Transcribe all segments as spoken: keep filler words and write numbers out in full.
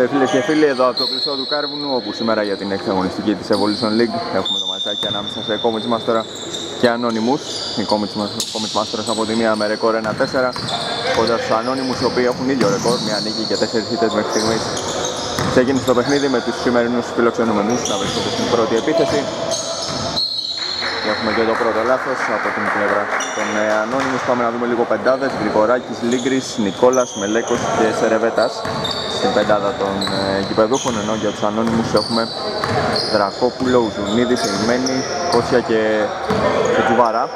φίλες και φίλοι, εδώ από το κλειστό του Κάρβουνου, όπου σήμερα για την έκτη αγωνιστική της Evolution League έχουμε το ματσάκι ανάμεσα σε Comets Mastera και Anonymous. Οι Comets Mastera από τη μία με ρεκόρ ένα τέσσερα κοντά στους Anonymous, οι οποίοι έχουν ίδιο ρεκόρ, μια νίκη και τέσσερις ήττες μέχρι στιγμής. Ξεκίνησε το παιχνίδι με τους σημερινούς φιλοξενούμενους να βρίσκονται στην πρώτη επίθεση. Και έχουμε και το πρώτο λάθος από την πλευρά των Anonymous. Πάμε να δούμε λίγο πεντάδες. Γρηγοράκης, Λίγκρης, Νικόλας, Μελέκος και Σερεβέτας στην πεντάδα των γηπεδούχων, ενώ για τους Anonymous έχουμε Δρακόπουλο, Ζουνίδη, Σεϊμένη, Κότσια και Τζουβάρα.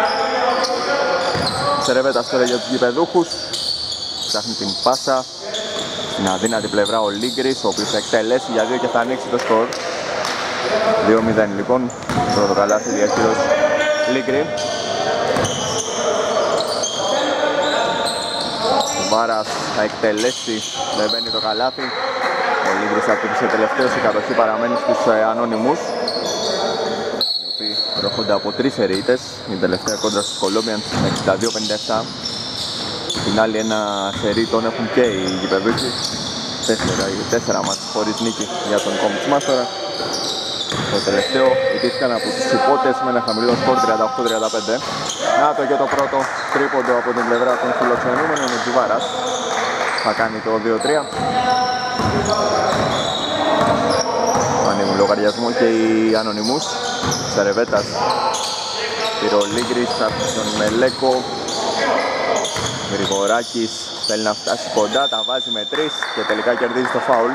Σερεβέτας τώρα για τους γηπεδούχους, ψάχνει την πάσα στην αδύνατη πλευρά ο Λίγκρης, ο οποίος θα εκτελέσει για δύο και θα ανοίξει το σκορ. δύο μηδέν λοιπόν, πρώτο καλάθι διαχείρος Λίγκρη. Ο Βάρας θα εκτελέσει, δεν μπαίνει το καλάθι. Ο Λίγκρης θα χτύπησε τελευταίος, η κατοχή παραμένει στους Anonymous, οι οποίοι προχώνται από τρεις ερείτες. Η τελευταία κόντρα στους Colombians με εξήντα δύο πενήντα επτά. Την άλλη ένα σερί τον έχουν και οι γηπεδούχοι. Τέσσερα, τέσσερα μάτς χωρίς νίκη για τον Comets Mastera. Το τελευταίο ιτήθηκαν από τους υπότες με ένα χαμηλό σκορ τριάντα οκτώ τριάντα πέντε. Να το και το πρώτο τρίποντο από την πλευρά των φιλοξενούμενων. Ο Τζουβάρας θα κάνει το δύο τρία. Ανοίγουν λογαριασμό και οι Anonymous. Σερεβέτας, Πυρολίγκρης από τον Μελέκο. Γρηγοράκης θέλει να φτάσει κοντά, τα βάζει με τρεις και τελικά κερδίζει το φάουλ.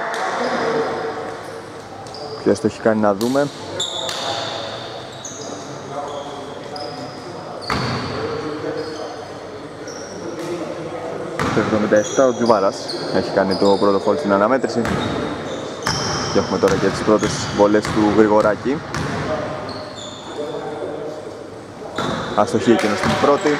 Ποιος το έχει κάνει να δούμε. Το εβδομήντα επτά ο Τζουβάρας έχει κάνει το πρώτο φάουλ στην αναμέτρηση. Και έχουμε τώρα και τις πρώτες βολές του Γρηγοράκη. Αστοχή εκείνος στην πρώτη.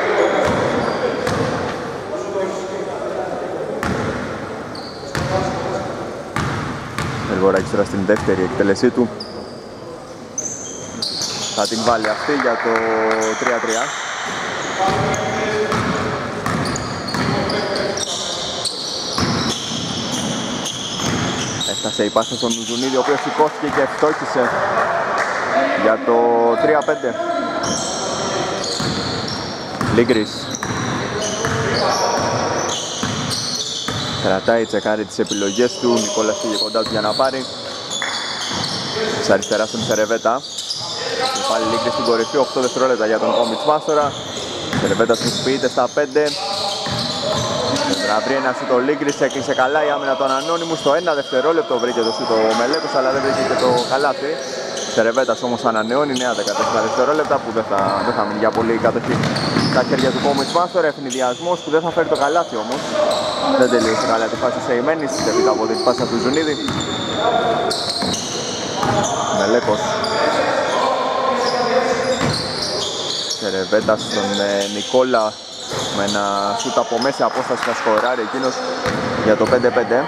Γρηγοράκης τώρα στην δεύτερη εκτέλεσή του. Θα την βάλει αυτή για το τρία τρία. Έφτασε η πάσα στον Ζουνίδη, ο οποίος σηκώθηκε και ευτόχησε για το τρία πέντε. Λίγκρης κρατάει, τσεκάρει τις επιλογές του. Νικόλας πήγε κοντά του για να πάρει. Της αριστερά στον Σερεβέτα. Και πάλι Λίγκρης στην κορυφή, οκτώ δευτερόλεπτα για τον Comets Mastera. Σερεβέτας χρησιμοποιείται στα πέντε. Να βρει ένα σούτο Λίγκρης, έκλεισε καλά η άμυνα των Anonymous. Στο ένα δευτερόλεπτο βρήκε το σούτο ο Μελέκος, αλλά δεν βρήκε και το καλάθι. Σερεβέτας όμως ανανεώνει νέα δεκατέσσερα δευτερόλεπτα που δεν θα, δεν θα μείνει για πολύ η κατοχή στα χέρια του Comets Mastera. Ευνηδιασμός που δεν θα φέρει το καλάθι όμως. Δεν τελείωσε καλά τη φάση Σεϊμένης, έπειτα από την πάσα του Ζουνίδη. Μελέκος. Σερεβέτας στον ε, Νικόλα με ένα σούτ από μέση απόσταση θα σκοράρει εκείνος για το πέντε πέντε.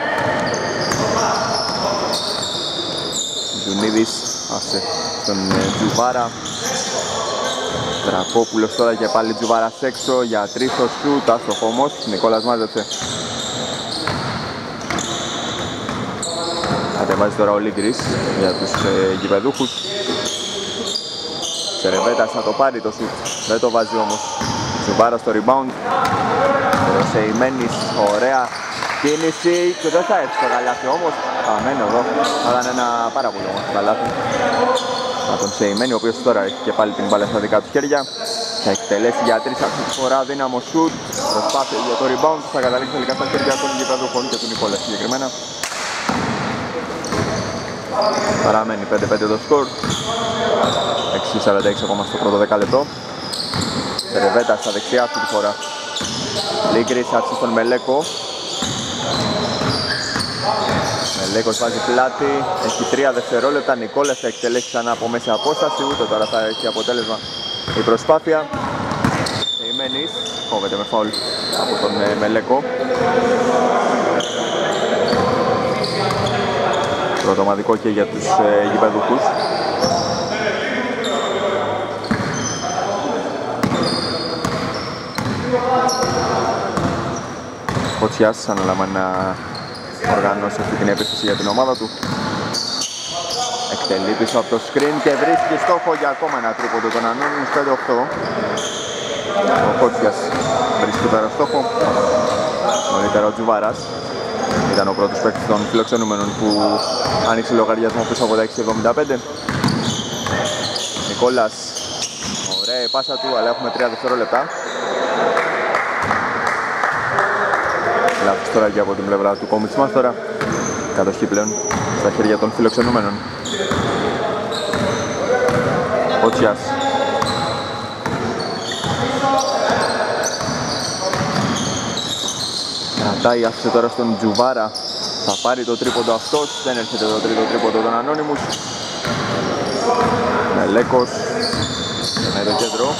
Ζουνίδης άφησε στον ε, Τζουβάρα. Δρακόπουλος τώρα και πάλι Τζουβάρας έξω για τρεις το σούτ, άστοχο όμως. Νικόλας μάζεψε. Κατεβάζει τώρα ο Λίγκρης για τους ε, γηπεδούχους. Σερεβέτας θα το πάρει το σούτ, δεν το βάζει όμως. Τζουβάρας στο rebound. Ο Σεϊμένης, ωραία κίνηση και δεν θα έρθει το καλάθι όμως. Αμένω εδώ, θα ήταν ένα πάρα πολύ όμως καλάθι. Από τον Σεϊμένη, ο οποίος τώρα έχει και πάλι την μπάλα στα δικά του χέρια. Θα εκτελέσει για τρεις αυτή τη φορά, δύναμο σούτ. Προσπάθεια για το rebound, θα καταλήξει τελικά στα χέρια των γηπεδούχων και του Νικόλα συγκεκριμένα. Παραμένει πέντε πέντε το σκορ. έξι σαράντα έξι ακόμα στο πρώτο δεκάλεπτο. Σερεβέτα στα δεξιά αυτή τη φορά. Λίγκρης άφησε στον Μελέκο. Μελέκος βάζει πλάτη, έχει τρία δευτερόλεπτα. Νικόλας θα εκτελέσει ξανά από μέση απόσταση, ούτε τώρα θα έχει αποτέλεσμα η προσπάθεια. Σεϊμένης κόβεται με φάουλ από τον Μελέκο. Πρωτομαδικό και για τους ε, γηπεδούχους. Κοτσιάς αναλαμβάνει να οργανώσει αυτή την επίθεση για την ομάδα του. Εκτελεί πίσω από το screen και βρίσκει στόχο για ακόμα ένα τρίποντο των Anonymous. Πέντε οκτώ. Ο Κότσιας βρίσκει πέρα στόχο. Νωρίτερα ο Τζουβάρας ήταν ο πρώτος παίκτης των φιλοξενούμενων που άνοιξε λογαριασμό πίσω από τα έξι εβδομήντα πέντε. Νικόλας, ωραία η πάσα του, αλλά έχουμε τρία δευτερόλεπτα. Λάθος τώρα και από την πλευρά του Comets Master. Κατοχή πλέον στα χέρια των φιλοξενούμενων. Κότσιας. Κρατάει, άφησε τώρα στον Τζουβάρα. Θα πάρει το τρίποντο αυτός. Δεν έρχεται το τρίτο τρίποντο των Anonymous. Μελέκος. Περνάει το κέντρο.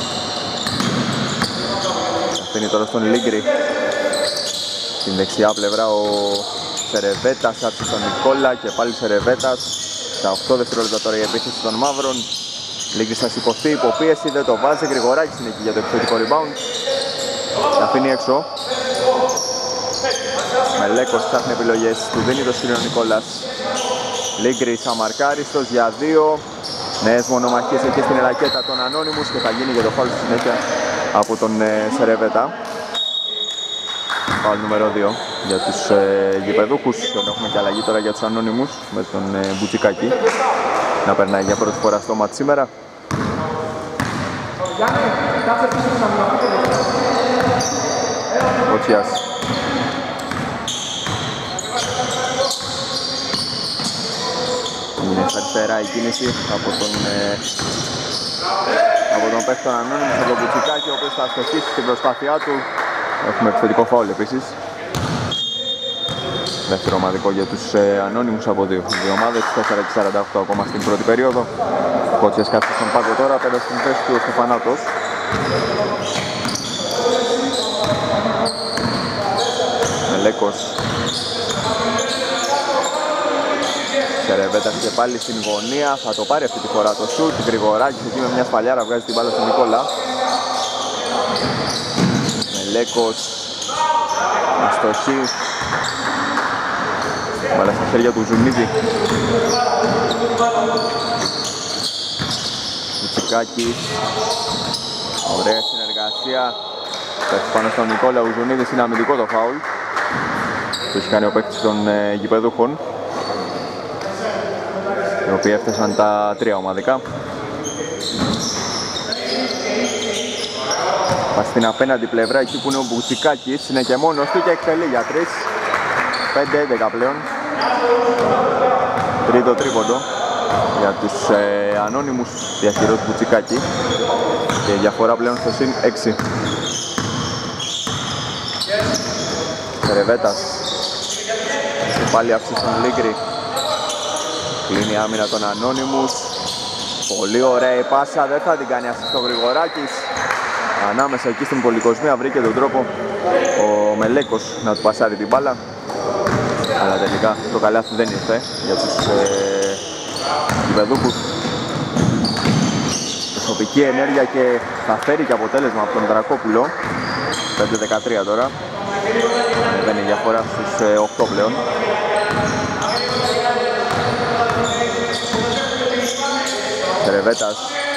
Αφήνει τώρα στον Λίγκρη. Στην δεξιά πλευρά ο Σερεβέτας άφησε στον Νικόλα και πάλι Σερεβέτας. Στα οκτώ δευτερόλεπτα τώρα η επίθεση των μαύρων. Λίγκρης θα σηκωθεί, υποπίεση, δεν το βάζει. Γρηγοράκης είναι εκεί για το επιθετικό rebound. Τα αφήνει έξω. Μελέκος ψάχνει επιλογές, του δίνει το σκριν ο Νικόλας. Λίγκρης αμαρκάριστος για δύο. Νέες μονομαχίες εκεί στην ρακέτα των Anonymous και θα γίνει και το φάουλ στη συνέχεια από τον ε, Σερεβέτα. Φάουλ νούμερο δύο για τους ε, γηπεδούχους. Έχουμε και αλλαγή τώρα για τους Anonymous με τον ε, Μπουτσικάκη να περνάει για πρώτη φορά στο μάτς σήμερα. Κότσιας. Είναι στα αριστερά η κίνηση από τον, ε, από τον παίκτη των Anonymous, από τον Μπουτσικάκη, ο οποίος θα αστοχίσει στην προσπάθειά του. Έχουμε επιθετικό φάουλ επίσης. Δεύτερο ομαδικό για τους ε, Anonymous από δύο, δύο ομάδες, τέσσερα και σαράντα οκτώ ακόμα στην πρώτη περίοδο. Κότσιας κάθεται στον πάγκο τώρα, πέρα στην θέση του ο Στεφανάτος. Μελέκος. Σερεβέτας και πάλι στην γωνία, θα το πάρει αυτή τη φορά το σουτ. Γρηγοράκης εκεί με μια σπαλιάρα βγάζει την μπάλα στον Νικόλα. Μελέκος, αστοχή. Μπάλα στα χέρια του Ζουνίδη. Μητσικάκης. Ωραία συνεργασία. Πέφτει πάνω στον Νικόλα, ο Ζουνίδης, είναι αμυντικό το φάουλ. Το έχει κάνει ο παίκτης των ε, γηπεδούχων, οι οποίοι έφτασαν τα τρία ομαδικά. Πας στην απέναντι πλευρά, εκεί που είναι ο Μπουτσικάκης, είναι και μόνος του και εκτελεί για τρεις. πέντε έντεκα πλέον. Τρίτο τρίποντο για τους ε, Anonymous, διαχειρός Μπουτσικάκη, και διαφορά πλέον στο συν έξι. Σερεβέτας. Πάλι αύξηση στον Λίγκρη. Κλείνει άμυνα των Anonymous. Πολύ ωραία η πάσα, δεν θα την κάνει assist ο Γρηγοράκης. Ανάμεσα εκεί στην πολυκοσμία βρήκε τον τρόπο ο Μελέκος να του πασάρει την μπάλα. Αλλά τελικά το καλάθι δεν ήρθε για τους ε, γηπεδούχους. Προσωπική ενέργεια και θα φέρει και αποτέλεσμα από τον Δρακόπουλο. πέντε δεκατρία τώρα. Δεν είναι διαφορά στους ε, οκτώ πλέον. Σερεβέτας.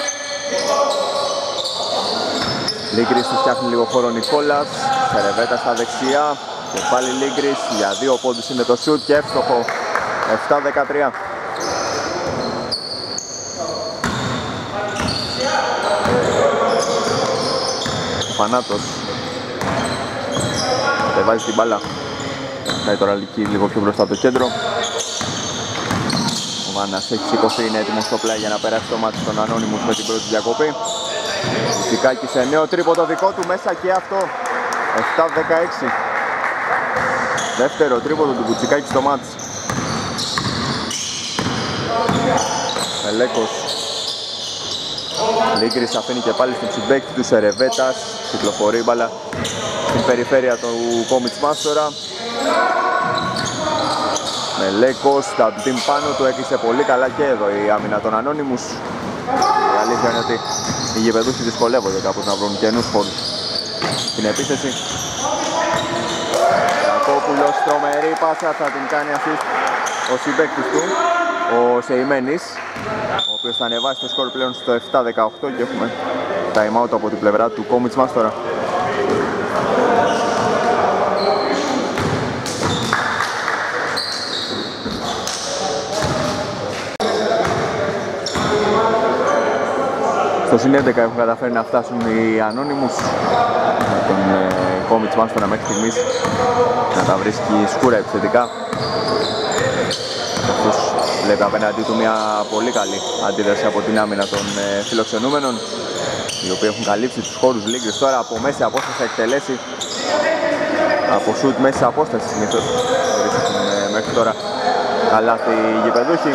Λίγκρης του φτιάχνει λίγο χώρο Νικόλας. Σερεβέτας στα δεξιά. Και πάλι Λίγκρης για δύο πόντους είναι το σουτ και εύστοχο. επτά δεκατρία. Φανάτος. Κατεβάζει την μπάλα. Πάει τώρα λίγο πιο μπροστά από το κέντρο. Ο Βάνας έχει σηκωθεί, είναι έτοιμος στο πλάι για να περάσει το μάτι των Anonymous με την πρώτη διακοπή. Μπουτσικάκη σε νέο τρίποντο δικό του μέσα και αυτό. επτά δεκαέξι. Δεύτερο τρίποντο του Μπουτσικάκη στο μάτς. Μελέκος. Λίγκρης αφήνει και πάλι στην συμπαίκτη του Σερεβέτας. Κυκλοφορεί η μπάλα στην περιφέρεια του Comets Master. Μελέκος, τα team πάνω του, έκλεισε πολύ καλά και εδώ η άμυνα των Anonymous. Η αλήθεια είναι ότι οι γηπεδούχοι δυσκολεύονται κάπως να βρουν καινούς χώρους στην επίθεση. Ρακόπουλος, τρομερή πάσα, θα την κάνει assist ο συμπαίκτης του, ο Σεϊμένης, ο οποίος θα ανεβάσει το σκορ πλέον στο επτά δεκαοκτώ και έχουμε time out από την πλευρά του Κόμιτς μας τώρα. Στο συν έντεκα έχουν καταφέρει να φτάσουν οι Anonymous, με τον Κόμιτς μας τώρα μέχρι στιγμής να τα βρίσκει σκούρα επιθετικά. Αυτός βλέπει απέναντί του μια πολύ καλή αντίδραση από την άμυνα των ε, φιλοξενούμενων, οι οποίοι έχουν καλύψει τους χώρους Λίγκρης. Τώρα από μέση απόσταση θα εκτελέσει, από σουτ μέση απόσταση συνήθως βρίσκουν ε, μέχρι τώρα καλάθι οι γηπεδούχοι.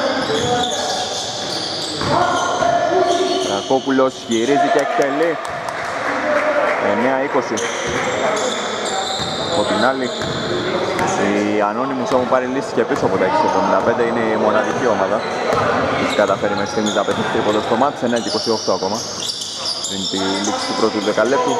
Ρακόπουλος γυρίζει και εκτελεί, εννέα είκοσι. Από την άλλη, οι Anonymous έχουν πάρει λύσεις και πίσω από τα έξι εβδομήντα πέντε, είναι η μοναδική ομάδα που έχει καταφέρει μέχρι στιγμής να πετύχει τρίποντο στο μάτς, εννέα και είκοσι οκτώ ακόμα πριν τη λήξη του πρώτου δεκαλέπτου.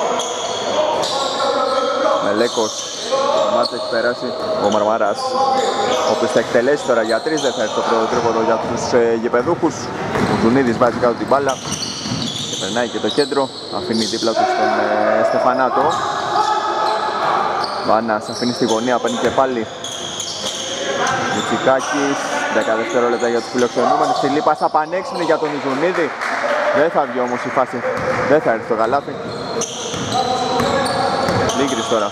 Μελέκος, το μάτς έχει περάσει ο Μαρμαράς, ο οποίος θα εκτελέσει τώρα για τρεις, δεν θα έρθει το πρώτο τρίποντο για τους ε, γηπεδούχους. Ο Ζουνίδης βάζει κάτω την μπάλα και περνάει και το κέντρο, αφήνει δίπλα του στον ε, Στεφανάτο. Βάνας αφήνει στη γωνία, παίρνει και πάλι Μητσικάκης, δέκα δευτερόλεπτα για τους φιλοξενούμενους. Στη πάσα πανέξυπνη για τον Ιζουνίδη, δεν θα βγει όμως η φάση, δεν θα έρθει το καλάθι. Λίγκρης τώρα,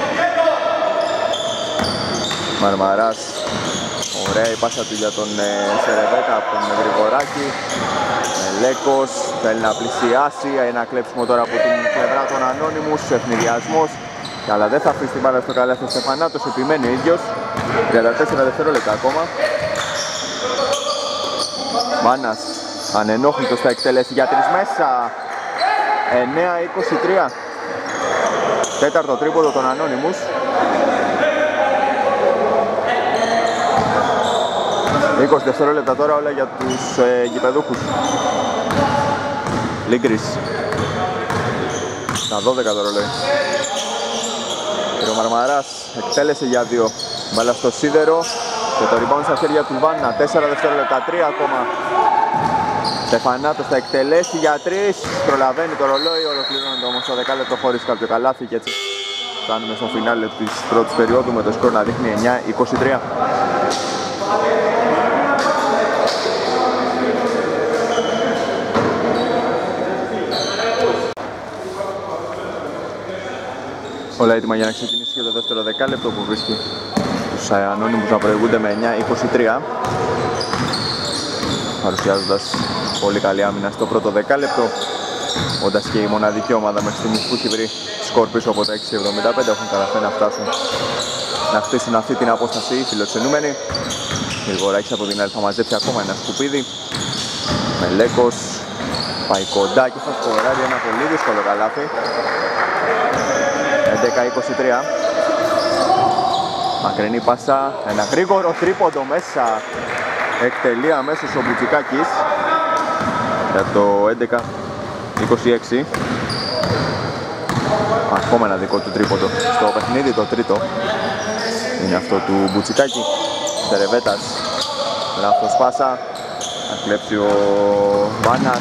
Μαρμαράς, ωραία η πάσα του για τον ε, Σερεβέτα από τον Γρηγοράκη. Μελέκος θέλει να πλησιάσει, ένα κλέψιμο τώρα από την πλευρά των Anonymous, ευνηδιασμός, αλλά δεν θα αφήσει την μπάλα στο καλάθι ο Στεφανάτος, επιμένει ο ίδιος. τριάντα τέσσερα δευτερόλεπτα ακόμα. Μάνας ανενόχλητος θα εκτελέσει για τρεις μέσα, εννέα είκοσι τρία. Τέταρτο τρίποντο των Anonymous. είκοσι δευτερόλεπτα τώρα όλα για τους ε, γηπεδούχους. Λίγκρης στα δώδεκα το ρολόι. Ο Μαρμαράς εκτέλεσε για δύο, μπάλα στο σίδερο και το rebound στα χέρια του Βάνα. Τέσσερα δευτερόλεπτα, τρία ακόμα. Στεφανάτος θα εκτελέσει για τρεις, προλαβαίνει το ρολόι, ολοκληρώνεται όμως το δεκάλεπτο χωρίς κάποιο καλάθι και έτσι φτάνουμε στο φινάλε της πρώτης περίοδου με το σκορ να δείχνει εννέα είκοσι τρία. Όλα έτοιμα για να ξεκινήσει και το δεύτερο δεκάλεπτο που βρίσκει τους Anonymous να προηγούνται με εννέα είκοσι τρία, παρουσιάζοντας πολύ καλή άμυνα στο πρώτο δεκάλεπτο, όντας και η μοναδική ομάδα μέχρι στιγμής που έχει βρει σκορ πίσω από τα έξι εβδομήντα πέντε έχουν καταφέρει να φτάσουν να χτίσουν αυτή την απόσταση οι φιλοξενούμενοι. Γρηγοράκης από την άλλη θα μαζέψει ακόμα ένα σκουπίδι. Μελέκος πάει κοντά και θα σκοράρει ένα πολύ δύσκολο καλάθι. έντεκα είκοσι τρία. Μακρινή πάσα, ένα γρήγορο τρίποντο μέσα. Εκτελεί αμέσως ο Μπουτσικάκης για το έντεκα είκοσι έξι. Ακόμα ένα δικό του τρίποντο στο παιχνίδι, το τρίτο είναι αυτό του Μπουτσικάκη. Σερεβέτας, λάθος πάσα, θα κλέψει ο Βάνας.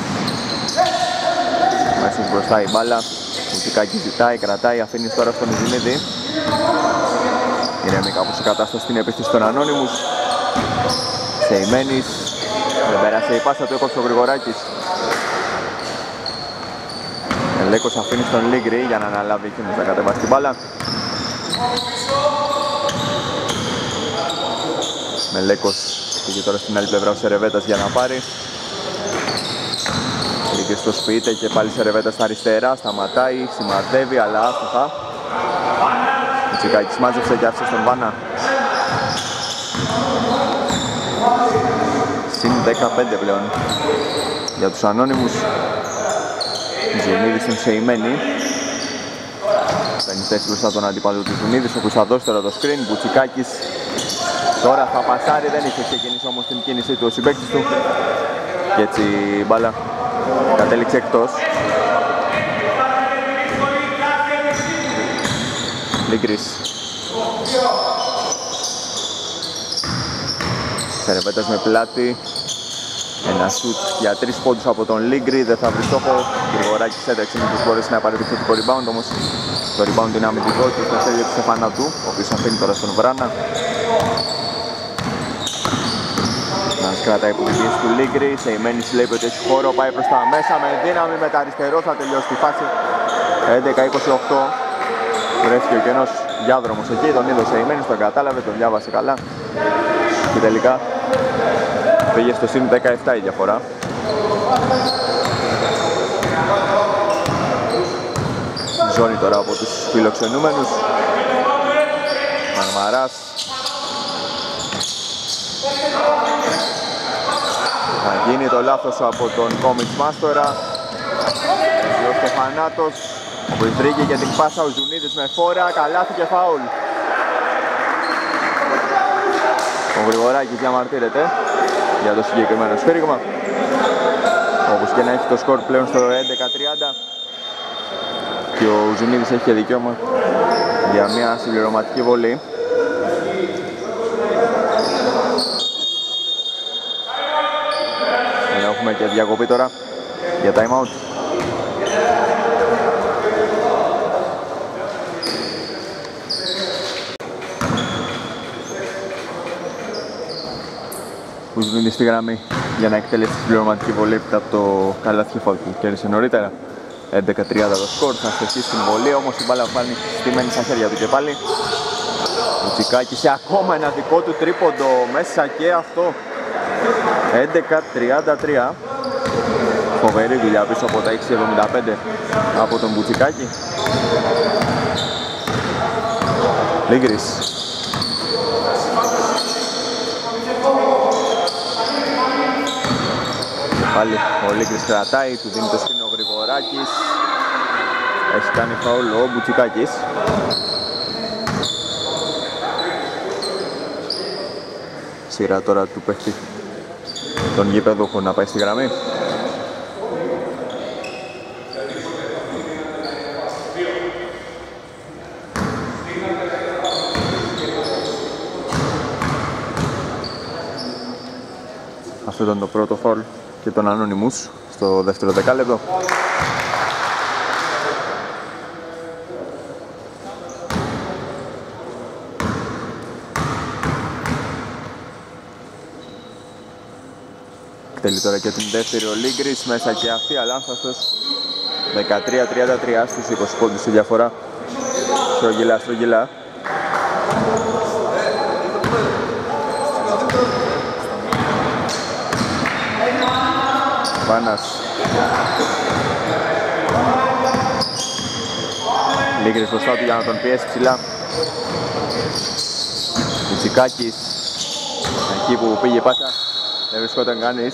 Μέσα μπροστά η μπάλα. Μπουτσικάκη ζητάει, κρατάει, αφήνει τώρα στον Ιζουνίδη. Ηρέμει κάπως η κατάσταση στην επίθεση των Anonymous. Σεϊμένης, δεν πέρασε η πάσα του, έκοψε ο Γρηγοράκης. Ελέκος αφήνει στον Λίγκρη για να αναλάβει και να κατεβάσει την μπάλα. Μελέκος πήγε τώρα στην άλλη πλευρά ο Σερεβέτας για να πάρει. Λίγκρης το σπίτι και πάλι Σερεβέτας στα αριστερά, σταματάει, σημαδεύει αλλά άστοχα. Ο Τσικάκης μάζεψε και άφησε στον Βάνα. Συν δεκαπέντε πλέον για τους Anonymous. Ζουνίδης στον Σεϊμένη. Παίρνει θέση μπροστά τον αντίπαλο του Ζουνίδης, ο οποίος θα δώσει τώρα το screen. Μπουτσικάκης τώρα θα πασάρει, δεν είχε ξεκινήσει όμως την κίνησή του ο συμπαίκτης του. Και έτσι η μπάλα κατέληξε εκτός. Λίγκρης Σερεβέτας με πλάτη. Ένα σουτ για τρεις πόντους από τον Λίγκρι, δεν θα βρει στόχο. Γρηγοράκης έτρεξε μήπως μπορέσει να πάρει το θετικό rebound, όμως το rebound είναι αμυντικό και στο χέρι του Στεφανάτου, ο οποίος αφήνει τώρα στον Βράνα. Μας κρατάει που την πίεση του Λίγκρι, Σεϊμένης λέει ότι έχει χώρο, πάει προς τα μέσα με δύναμη, με τα αριστερό θα τελειώσει τη φάση. έντεκα είκοσι οκτώ, βρέθηκε ο κενός διάδρομος εκεί, τον είδε ο Σεϊμένης, τον κατάλαβε, τον διάβασε καλά και τελικά πήγε στο συν δεκαεπτά η διαφορά. Ζώνη τώρα από τους φιλοξενούμενους. Μαρμαράς. Θα γίνει το λάθος από τον Κόμιτς Μάστορα. Ο Στεφανάτος, ο Βουητρίκη για την πάσα, ο Ζουνίδης με φόρα, καλάθι και φάουλ. Ο Γρηγοράκης διαμαρτύρεται για το συγκεκριμένο σφύριγμα. Όπως και να έχει το σκορ πλέον στο έντεκα τριάντα. Και ο Ζουνίδης έχει και δικαίωμα για μια συμπληρωματική βολή. Έχουμε και διακοπή τώρα για time out. Ο Ζουνίδης στη γραμμή για να εκτελέσει τη συμπληρωματική βολή από το καλάθι φάουλ που κέρδισε νωρίτερα. έντεκα τριάντα το σκορ, θα στοχίσει την βολή, όμως η μπάλα πάλι στημένη στα χέρια του και πάλι. Ο Τσικάκης σε ακόμα ένα δικό του τρίποντο μέσα και αυτό. έντεκα τριάντα τρία. Φοβερή δουλειά πίσω από τα έξι εβδομήντα πέντε από τον Μπουτσικάκη. Λίγκρις. Πάλι ο Λίγκρις κρατάει, του δίνει το σκριν ο Γρηγοράκης. Έχει κάνει φαουλ ο Μπουτσικάκης. Σειρά τώρα του παίχτη τον γηπεδούχο να πάει στη γραμμή. Αυτό ήταν το πρώτο φαουλ και τον Anonymous στο δεύτερο δεκάλεπτο. Εκτελεί τώρα και την δεύτερη ο Λίγκρις, μέσα και αυτή, αλλά άμφαστος. δεκατρία τριάντα τρία στους είκοσι πόντους στη διαφορά. Στρογγυλά, στρογγυλά. Βάνας. Λίγκρις μπροστά του για να τον πιέσει ψηλά. Μπουτσικάκης. Εκεί που πήγε πάσα δεν βρισκόταν κανείς.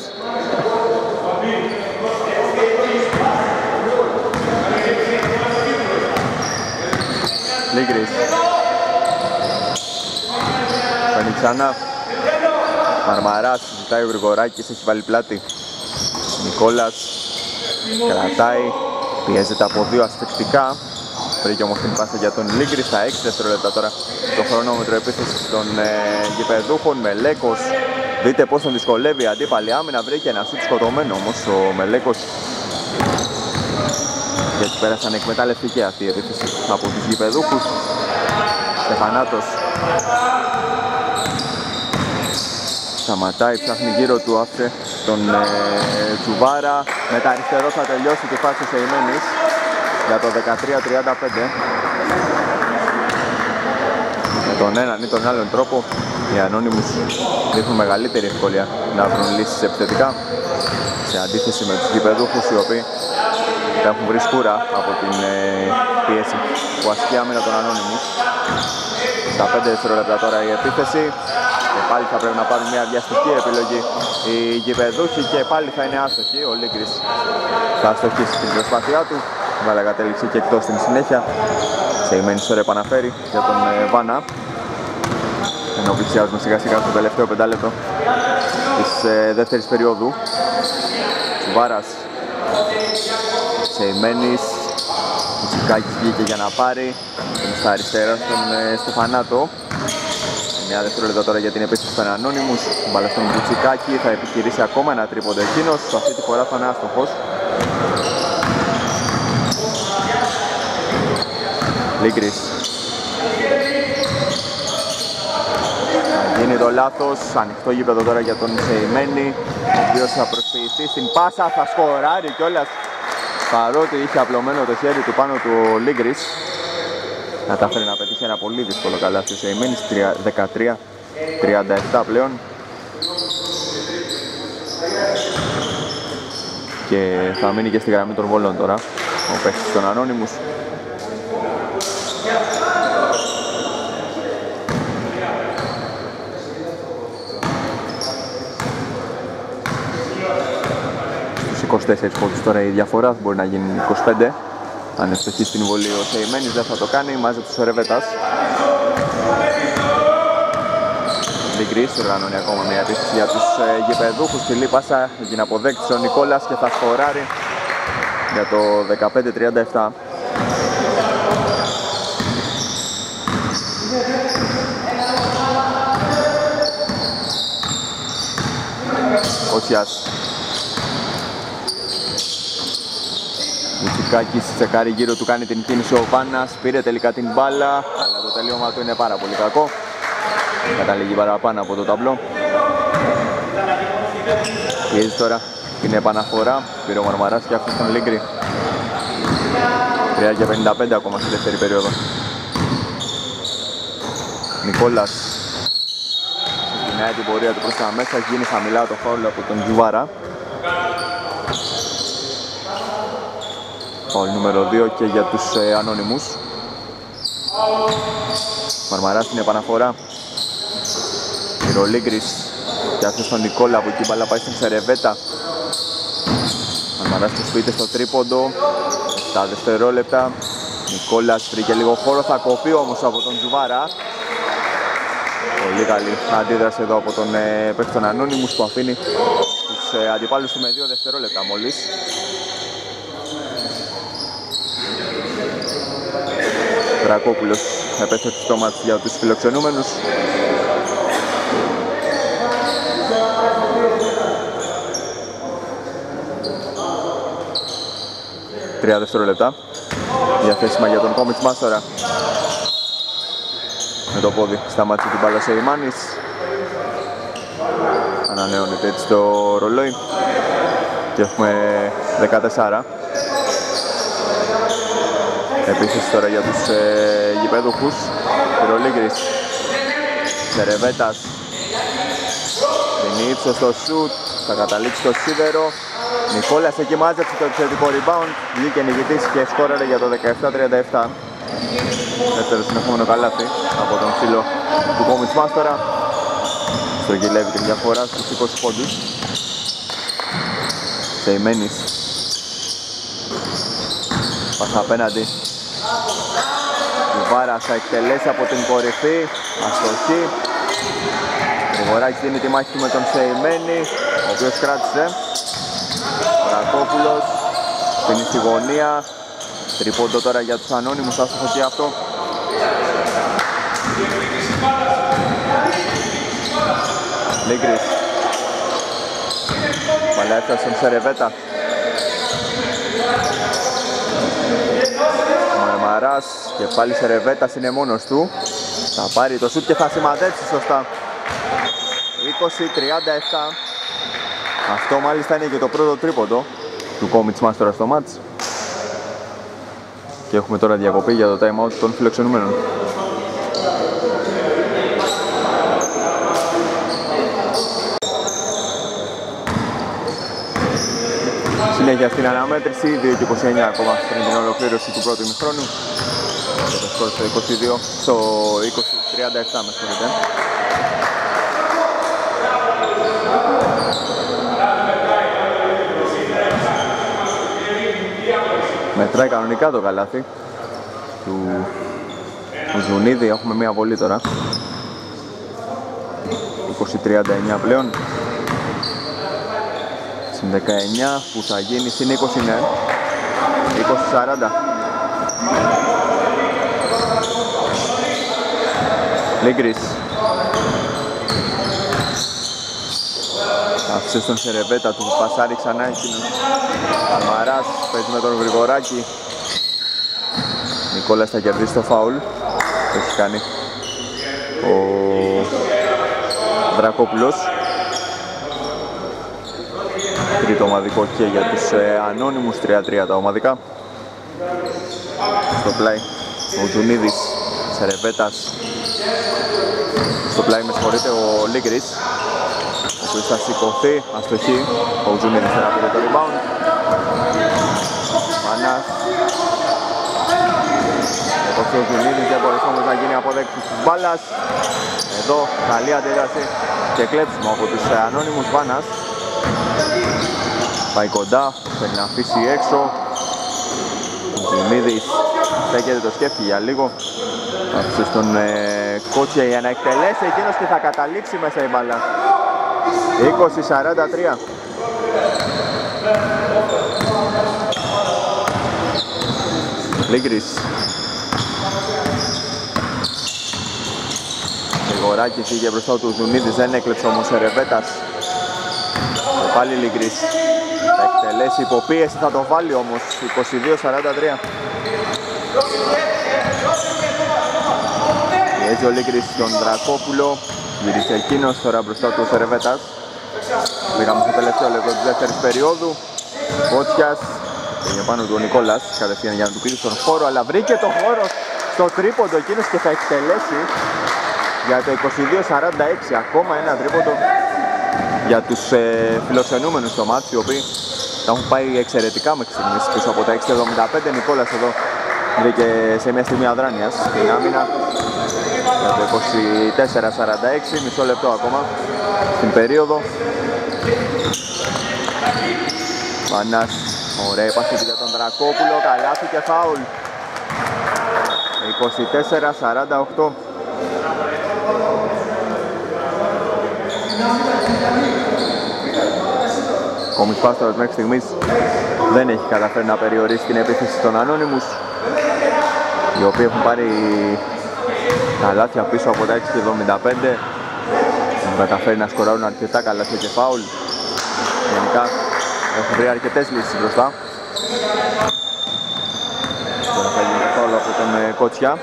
Λίγκρις. Παίρνει ξανά. Μαρμαράς, ζητάει ο Γρηγοράκης, έχει βάλει πλάτη. Νικόλας κρατάει, πιέζεται από δύο ασφυκτικά. Βρήκε όμως την πάσα για τον Λίγκρις στα έξι δευτερόλεπτα τώρα το χρονόμετρο επίθεσης των ε, γηπεδούχων. Μελέκος, δείτε πως τον δυσκολεύει η αντίπαλη άμυνα, βρήκε ένα σουτ σκοτωμένο όμως ο Μελέκος. Και έτσι πέρασαν εκμεταλλευτική αυτή η επίθεση από τους γηπεδούχους. Στεφανάτος σταματάει, ψάχνει γύρω του, άφησε τον ε, Τσουβάρα. Με τα αριστερό θα τελειώσει τη φάση σε Ημένης για το δεκατρία τριάντα πέντε. Με τον έναν ή τον άλλον τρόπο οι Anonymous δείχνουν μεγαλύτερη ευκολία να βρουν λύσεις επιθετικά, σε αντίθεση με τους γηπεδούχους οι οποίοι έχουν βρει σκούρα από την ε, πίεση που ασκεί άμυνα των Anonymous. Στα πέντε δευτερόλεπτα τώρα η επίθεση. Και πάλι θα πρέπει να πάρουν μια διαστική επιλογή οι γηπεδούχοι και πάλι θα είναι άστοχοι. Ο Λίγκρις θα αστοχίσει την προσπάθειά του. Βάλα κατέληξη και εκτός στην συνέχεια. Σεϊμένης τώρα επαναφέρει για τον ε, Βάνα. Ενώ πλησιάζουμε σιγά σιγά στο τελευταίο πεντάλεπτο της ε, δεύτερης περίοδου. Τσουβάρας. Σεϊμένης. Μουτσικάκης βγήκε για να πάρει. Είναι στα αριστερά στον ε, Στεφανάτο. εννέα δευτερόλεπτα τώρα για την επίθεση των Anonymous. Μπάλα στον Μπουτσικάκη, θα επιχειρήσει ακόμα ένα τρίποντο εκείνος. Αυτή τη φορά θα είναι άστοχος. Λίγκρης. Γίνει το λάθος, ανοιχτό γήπεδο τώρα για τον Σεϊμένη, ο οποίος θα προσποιηθεί στην πάσα, θα σκοράρει κιόλας, παρότι είχε απλωμένο το χέρι του πάνω του ο Λίγκρης. Κατάφερε να πετύχει ένα πολύ δύσκολο καλάθι ο Σεϊμένης, δεκατρία τριάντα επτά πλέον. Και θα μείνει και στη γραμμή των βολών τώρα, ο παίκτης των Anonymous. είκοσι τέσσερις πόντους τώρα η διαφορά, μπορεί να γίνει είκοσι πέντε. Αν ευστοχεί στην βολή ο Σεϊμένης δεν θα το κάνει, μάζεψε ο Ρεβέτας. Λίγκρης οργανώνει ακόμα μια επίθεση για τους ε, γηπεδούχους. Στη λίπασα έγινε αποδέκτης ο Νικόλας και θα σκοράρει για το δεκαπέντε τριάντα επτά. Κότσιας. Μουτσικάκης τσεκάρει γύρω του, κάνει την κίνηση ο Βάνας, πήρε τελικά την μπάλα, αλλά το τελείωμα του είναι πάρα πολύ κακό. Καταλήγει παραπάνω από το ταμπλό. Πιέζει τώρα την επαναφορά, πήρε ο Μαρμαράς και άφησε τον Λίγκρη. τρία και πενήντα πέντε ακόμα στη δεύτερη περίοδο. Νικόλας ξεκινάει την πορεία του προς τα μέσα, γίνει χαμηλά το φάουλ από τον Τζουβάρα. Φάουλ νούμερο δύο και για τους ε, Anonymous. Μαρμαράς στην επαναφορά. Ο Λίγκρης και άφησε στον Νικόλα, από εκεί μπάλα πάει στην Σερεβέτα. Μαρμαράς προσποιείται στο τρίποντο, επτά δευτερόλεπτα. Νικόλας βρήκε λίγο χώρο, θα κοπεί όμως από τον Τζουβάρα. Πολύ καλή αντίδραση εδώ από τον ε, παίκτη των Anonymous που αφήνει τους ε, αντιπάλους του με δύο δευτερόλεπτα μόλις. Βρακόπουλος επέστρεψε στο μάτς για τους φιλοξενούμενους. Τρία δευτερόλεπτα διαθέσιμα για τον Κόμιτς Μάστορα. Με το πόδι σταμάτησε την μπάλα σε Ιμάνης. Ανανεώνεται έτσι το ρολόι και έχουμε δεκατέσσερα. Επίθεση τώρα για τους ε, γηπέδουχους. Πυρολίγρης, Σερεβέτας, δίνει ύψος στο σουτ, θα καταλήξει το σίδερο. Νικόλας εκεί μάζεψε το επιθετικό rebound, βγήκε νικητής και σκόραρε για το δεκαεπτά τριάντα επτά. Δεύτερο συνεχόμενο καλάθι από τον φίλο του Κόμιτς Μάστορα. Στρογγυλεύει την διαφορά στους είκοσι πόντους. Σεϊμένης. Πάσα απέναντι. Βάρας θα εκτελέσει από την κορυφή. Αστοχή. Γρηγοράκης δίνει τη μάχη του με τον Σεϊμένη, ο οποίος κράτησε. Βρακόπουλος πίνει στη γωνία. Τρίποντο τώρα για τους Anonymous, άστοχο και αυτό. Λίγκρης. Παλιά έφτασε στον Σερεβέτα. Μαρμαράς και πάλι Σερεβέτας είναι μόνος του. Θα πάρει το σουτ και θα σημαδέψει σωστά. είκοσι τριάντα επτά. Αυτό μάλιστα είναι και το πρώτο τρίποντο του Κόμιτς Μάστορα στο μάτς. Και έχουμε τώρα διακοπή για το time out των φιλοξενούμενων. Συνέχεια στην αναμέτρηση, δύο και είκοσι εννέα ακόμα πριν την ολοκλήρωση του πρώτου ημιχρόνου. Και το σκορ στο είκοσι δύο, στο είκοσι τριάντα επτά με συγχωρείτε. Μετράει κανονικά το καλάθι του Ζουνίδη, έχουμε μία βολή τώρα. είκοσι τριάντα εννέα πλέον. Στην δεκαεννέα που θα γίνει στην είκοσι, ναι. είκοσι σαράντα. Λίγκρης. Άφησε στον Σερεβέτα του πασάρει ξανά εκείνος. Μαρμαράς παίζει με τον Γρηγοράκη. Νικόλας θα κερδίσει το φάουλ. Το έχει κάνει ο Δρακόπουλος. Τρίτο ομαδικό και για τους ε, ανώνυμους, τρία τρία τα ομαδικά. Στο πλάι ο Τζουνίδης, Σερεβέτας. Στο πλάι με συγχωρείτε ο Λίγκρης, ο οποίος θα σηκωθεί, αστοχή. Ο Τζουνίδης θα πήρε το rebound. Μανάς. Εδώ ο Τζουνίδης δεν μπορείς όμως να γίνει αποδέκτης της μπάλας. Εδώ καλή αντίδραση και κλέψιμο από τους ε, ανώνυμους. Βάνας πάει κοντά, θέλει να αφήσει έξω. Ο Τζουνίδης στέκεται, το σκέφτηκε για λίγο. Άφησε στον ε, Κότσια για να εκτελέσει εκείνος και θα καταλήξει μέσα η μπάλα. είκοσι σαράντα τρία. Λίγκρης. Γρηγοράκης είχε μπροστά του Ζουνίδης, δεν έκλεψε όμως ο Ρεβέτας. Και πάλι Λίγκρης. Θα εκτελέσει υποπίεση, θα το βάλει όμως. είκοσι δύο σαράντα τρία. Έτσι ο Λίγκρης στον Δρακόπουλο. Γύρισε εκείνος, τώρα μπροστά του ο Σερεβέτας. Πήγαμε στο τελευταίο λεπτό της δεύτερης περίοδου. Κότσιας. Πήγε πάνω του ο Νικόλας, κατευθείαν για να του κλείσει τον χώρο, αλλά βρήκε τον χώρο στο τρίποντο εκείνος και θα εκτελέσει για το είκοσι δύο σαράντα έξι. Ακόμα ένα τρίποντο για τους ε, φιλοξενούμενους στο μάτς, οι οποίοι τα έχουν πάει εξαιρετικά μέχρι στιγμής πίσω από τα έξι εβδομήντα πέντε. Νικόλας εδώ βρήκε σε μια στιγμή αδράνειας στην άμυνα για το είκοσι τέσσερα σαράντα έξι, μισό λεπτό ακόμα στην περίοδο. Μανάς, ωραία πάση για τον Δρακόπουλο, καλάθι και φάουλ. είκοσι τέσσερα σαράντα οκτώ. Κόμις Πάστορας μέχρι στιγμής δεν έχει καταφέρει να περιορίσει την επίθεση των Ανώνυμους, οι οποίοι έχουν πάρει καλάθια πίσω από τα έξι εβδομήντα πέντε. Έχουν καταφέρει να σκοράρουν αρκετά καλάθια και φάουλ. Γενικά έχουν βρει αρκετές λύσεις μπροστά. Τώρα θα γίνει το φάουλ από τον Κότσια.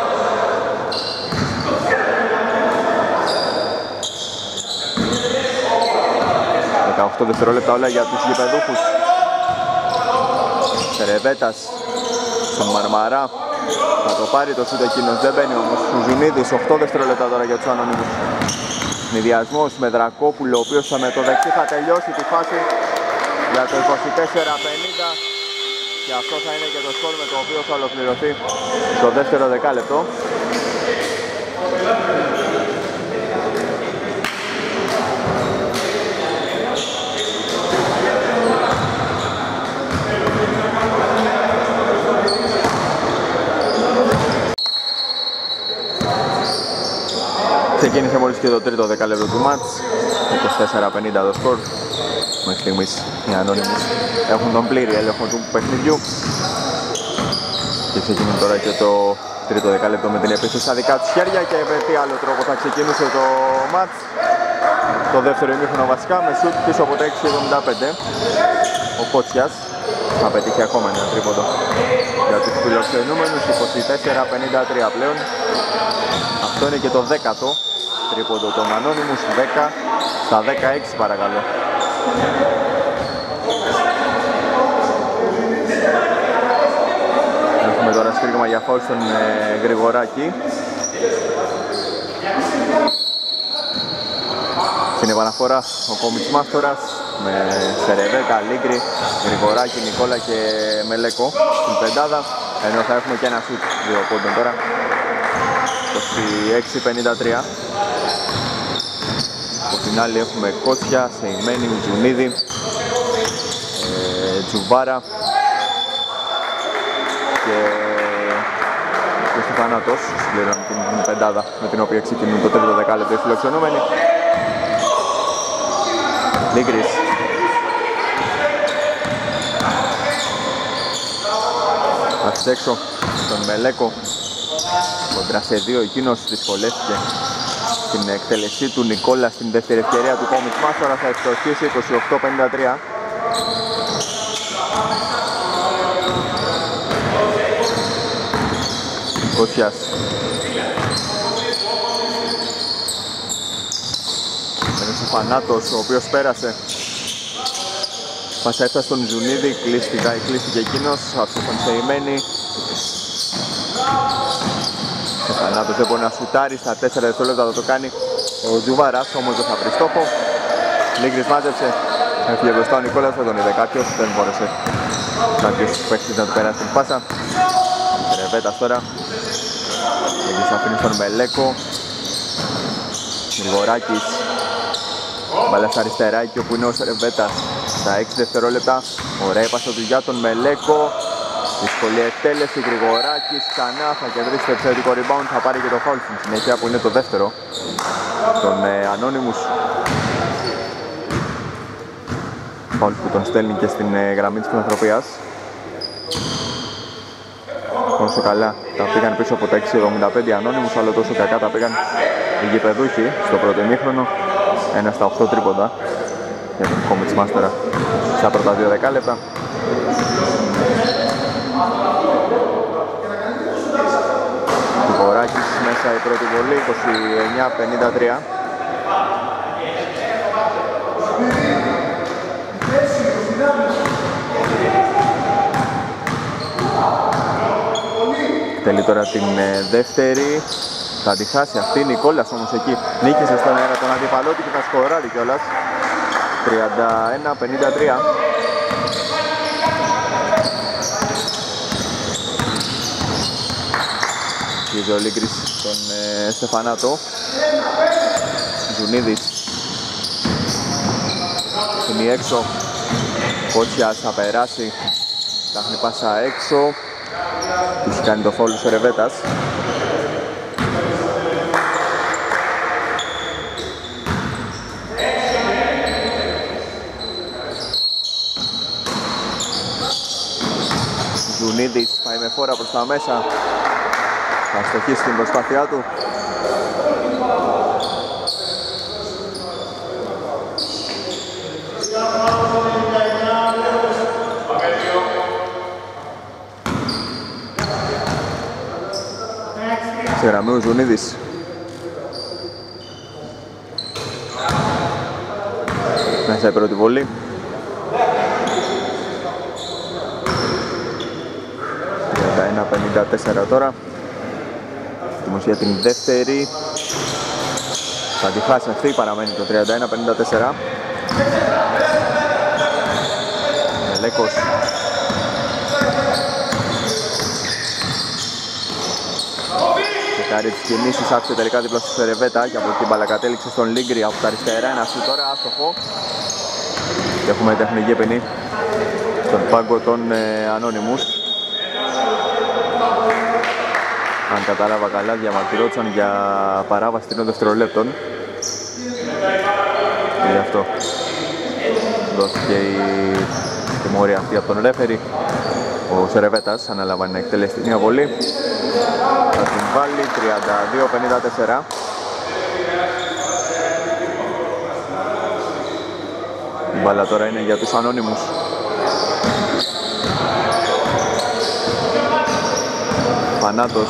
δεκαοκτώ δευτερόλεπτα όλα για τους γηπεδούχους. Σερεβέτας στον Μαρμαρά. Θα το πάρει το σούτ εκείνος, δεν μπαίνει όμως. Ζουνίδης, οκτώ δευτερόλεπτα τώρα για τους Ανώνυμους. Συνδυασμός με Δρακόπουλο, ο οποίος με το δεξί θα τελειώσει τη φάση για το είκοσι τέσσερα πενήντα. Και αυτό θα είναι και το σκορ με το οποίο θα ολοκληρωθεί το δεύτερο δεκάλεπτο. Ξεκίνησε μόλις και το τρίτο δεκάλεπτο του μάτς, είκοσι τέσσερα πενήντα το σκορ. Μέχρι στιγμής οι Ανώνυμους έχουν τον πλήρη έλεγχο του παιχνιδιού και ξεκινούν τώρα και το τρίτο δεκάλεπτο με την επίθεση στα δικά τους χέρια. Και με τι άλλο τρόπο θα ξεκινούσε το μάτς, το δεύτερο ημίχρονο βασικά, με σουτ πίσω από τα έξι εβδομήντα πέντε. Ο Κότσιας θα πετύχει ακόμα ένα τρίποντο για τους φιλοξενούμενους. Είκοσι τέσσερα πενήντα τρία πλέον. Αυτό είναι και το δέκατο τρίποντο των Ανώνυμους, δέκα στα δεκαέξι παρακαλώ. Έχουμε τώρα σφύριγμα για φάουλ στον ε, Γρηγοράκη. Στην επαναφορά ο Κόμιτς Μάστορας με Σερεβέτα, Λίγκρη, Γρηγοράκη, Νικόλα και Μελέκο στην πεντάδα, ενώ θα έχουμε και ένα σουτ δύο πόντων τώρα. είκοσι έξι πενήντα τρία. Από την άλλη έχουμε Κότσια, Σεϊμένη, Τζουνίδη, ε, Τζουβάρα και ο Στεφανάτος συμπληρώνει την πεντάδα με την οποία ξεκινούν το τρίτο δεκάλεπτο οι φιλοξενούμενοι. Λίγκρης. Αφήσει έξω τον Μελέκο. Κοντρά σε δύο, εκείνος δυσκολεύτηκε την εκτέλεσή του Νικόλα στην δεύτερη ευκαιρία του Κόμιτς Μάστορα θα ευστοχίσει είκοσι οκτώ πενήντα τρία. Κότσιας. Ένας ο Φανάτος, ο οποίος πέρασε. Πάσα έφτασε στον Ζουνίδη, κλείστηκε, κλείστηκε εκείνος, αυτός τον θεημένη. Ο Φανάτος δεν μπορεί να σουτάρει, στα τέσσερα δευτερόλεπτα θα το κάνει ο Τζουβαράς, όμως δεν θα βρει στόχο. Λίγκρης μάζεψε, έφυγε μπροστά ο Νικόλας, δεν τον είδε κάποιος, δεν μπόρεσε κάποιος παίκτης να του περάσει την πάσα. Ρεβέτας τώρα, Λίγκρης αφήνει στον Μελέκο. Γρηγοράκης, μπάλα στα αριστεράκι όπου είναι ο Σερεβέτας. Στα έξι δευτερόλεπτα, ωραία έπασε του για τον Μελέκο. Δύσκολη εκτέλεση, Γρηγοράκης ξανά θα κερδίσει το επιθετικό rebound, θα πάρει και το foul στην συνέχεια που είναι το δεύτερο τον ε, Anonymous. Foul που τον στέλνει και στην ε, γραμμή της Φιλανθρωπίας. Όσο καλά τα πήγαν πίσω από τα έξι εβδομήντα πέντε Anonymous, αλλά τόσο κακά τα πήγαν οι γηπεδούχοι στο πρώτο ημίχρονο. Ένα στα οκτώ τρίποντα για τον Κόμιτς Μάστορα στα πρώτα δύο δεκάλεπτα. Γρηγοράκης μέσα η πρώτη βολή, είκοσι εννιά πενήντα τρία. Τελεί τώρα την ε, δεύτερη. Θα τη χάσει αυτή, Νικόλας όμως εκεί νίκησε στον αέρα τον αντίπαλό του και θα σκοράρει κιόλας. τριάντα ένα πενήντα τρία. Πήγε ο Λίγκρης τον ε, Στεφανάτο. Ζουνίδης είναι έξω. Κότσιας θα περάσει, ψάχνει πάσα έξω. Τους κάνει το φόλου ο Ρεβέτας. Ζουνίδης πάει με φόρα προς τα μέσα. Θα στοχίσει την προσπάθειά του. Σε γραμμή ο Ζουνίδης. Μέσα η πρώτη βολή. τριάντα ένα πενήντα τέσσερα τώρα. Δημοσία την δεύτερη. Θα τη χάσει αυτή, παραμένει το τριάντα ένα πενήντα τέσσερα. Μελέκος. Κάρει τις κινήσεις, άφησε τελικά δίπλα στο Σερεβέτα και από εκεί μπάλα κατέληξε στον Λίγκρη από τα αριστερά. Ένα σου τώρα, άστοχο. Και έχουμε τεχνική ποινή στον πάγκο των ε, Anonymous. Αν κατάλαβα καλά, διαμαρτυρόντουσαν για παράβαση τριών δευτερολέπτων. Και γι' αυτό δόθηκε η τιμωρία αυτή από τον ρέφερι. Ο Σερεβέτας αναλαμβάνει να εκτελέσει την βολή. Θα την βάλει τριάντα δύο πενήντα τέσσερα. Η μπάλα τώρα είναι για τους Anonymous. Φανάτος.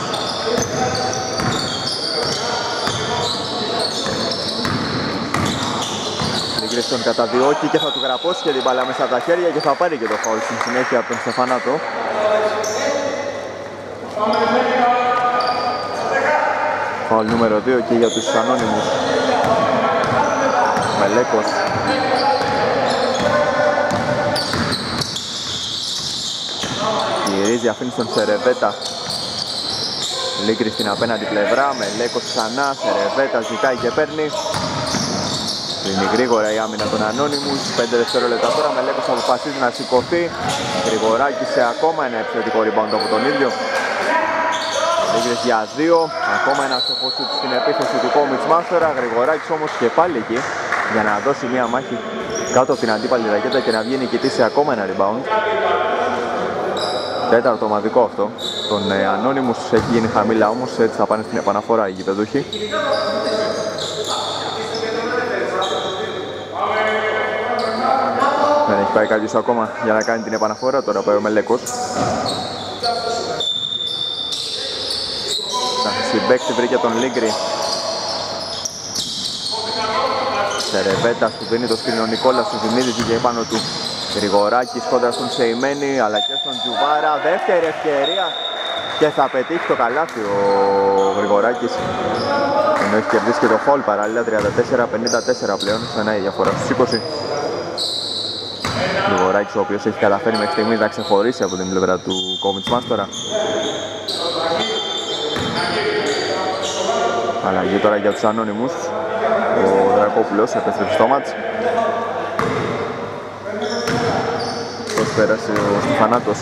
Λίγκρης τον καταδιώκει και θα του γραπώσει και την μπάλα μέσα από τα χέρια και θα πάρει και το φάουλ στην συνέχεια από τον Στεφανάτο. Φάουλ νούμερο δύο και για τους Anonymous. Μελέκος. Γυρίζει, αφήνει στον Σερεβέτα. Λίγκρης στην απέναντι πλευρά, Μελέκος ξανά, Σερεβέτα ζητάει και παίρνει. Είναι γρήγορα η άμυνα των Anonymous, πέντε δευτερόλεπτα τώρα, Μελέκος αποφασίζει να σηκωθεί. Γρηγοράκης σε ακόμα ένα επιθετικό rebound από τον ίδιο. Λίγκρης για δύο, ακόμα ένα στοχό σουτ στην επίθεση του Κόμιτς Μάστορα. Γρηγοράκης όμως και πάλι εκεί για να δώσει μια μάχη κάτω από την αντίπαλη ρακέτα και να βγει νικητής σε ακόμα ένα rebound. Τέταρτο ομαδικό αυτό. Τον Anonymous έχει γίνει χαμηλά όμως, έτσι θα πάνε στην επαναφορά οι γηπεδούχοι. πάει κάποιος ακόμα για να κάνει την επαναφορά, τώρα πάει ο Μελέκος. Συμπαίκτη βρήκε τον Λίγκρη. Σερεβέτας που δίνει το σκρίνο Νικόλας, του Ζουνίδης βγήκε πάνω του. Γρηγοράκης κόντρα στον Σεϊμένη αλλά και στον Τζουβάρα. Δεύτερη ευκαιρία και θα πετύχει το καλάθι ο Γρηγοράκης. Ενώ έχει κερδίσει και το φολ παράλληλα, τριάντα τέσσερα πενήντα τέσσερα πλέον, ξανά η διαφορά στους είκοσι. Γρηγοράκης ο οποίος έχει καταφέρει μέχρι στιγμή να ξεχωρίσει από την πλευρά του Κόμιτς Μάστορα. Αλλαγή τώρα για τους ανώνυμους. Ο Δρακόπουλος επέστρεψε στο μάτς. Πώς πέρασε ο Στεφανάτος.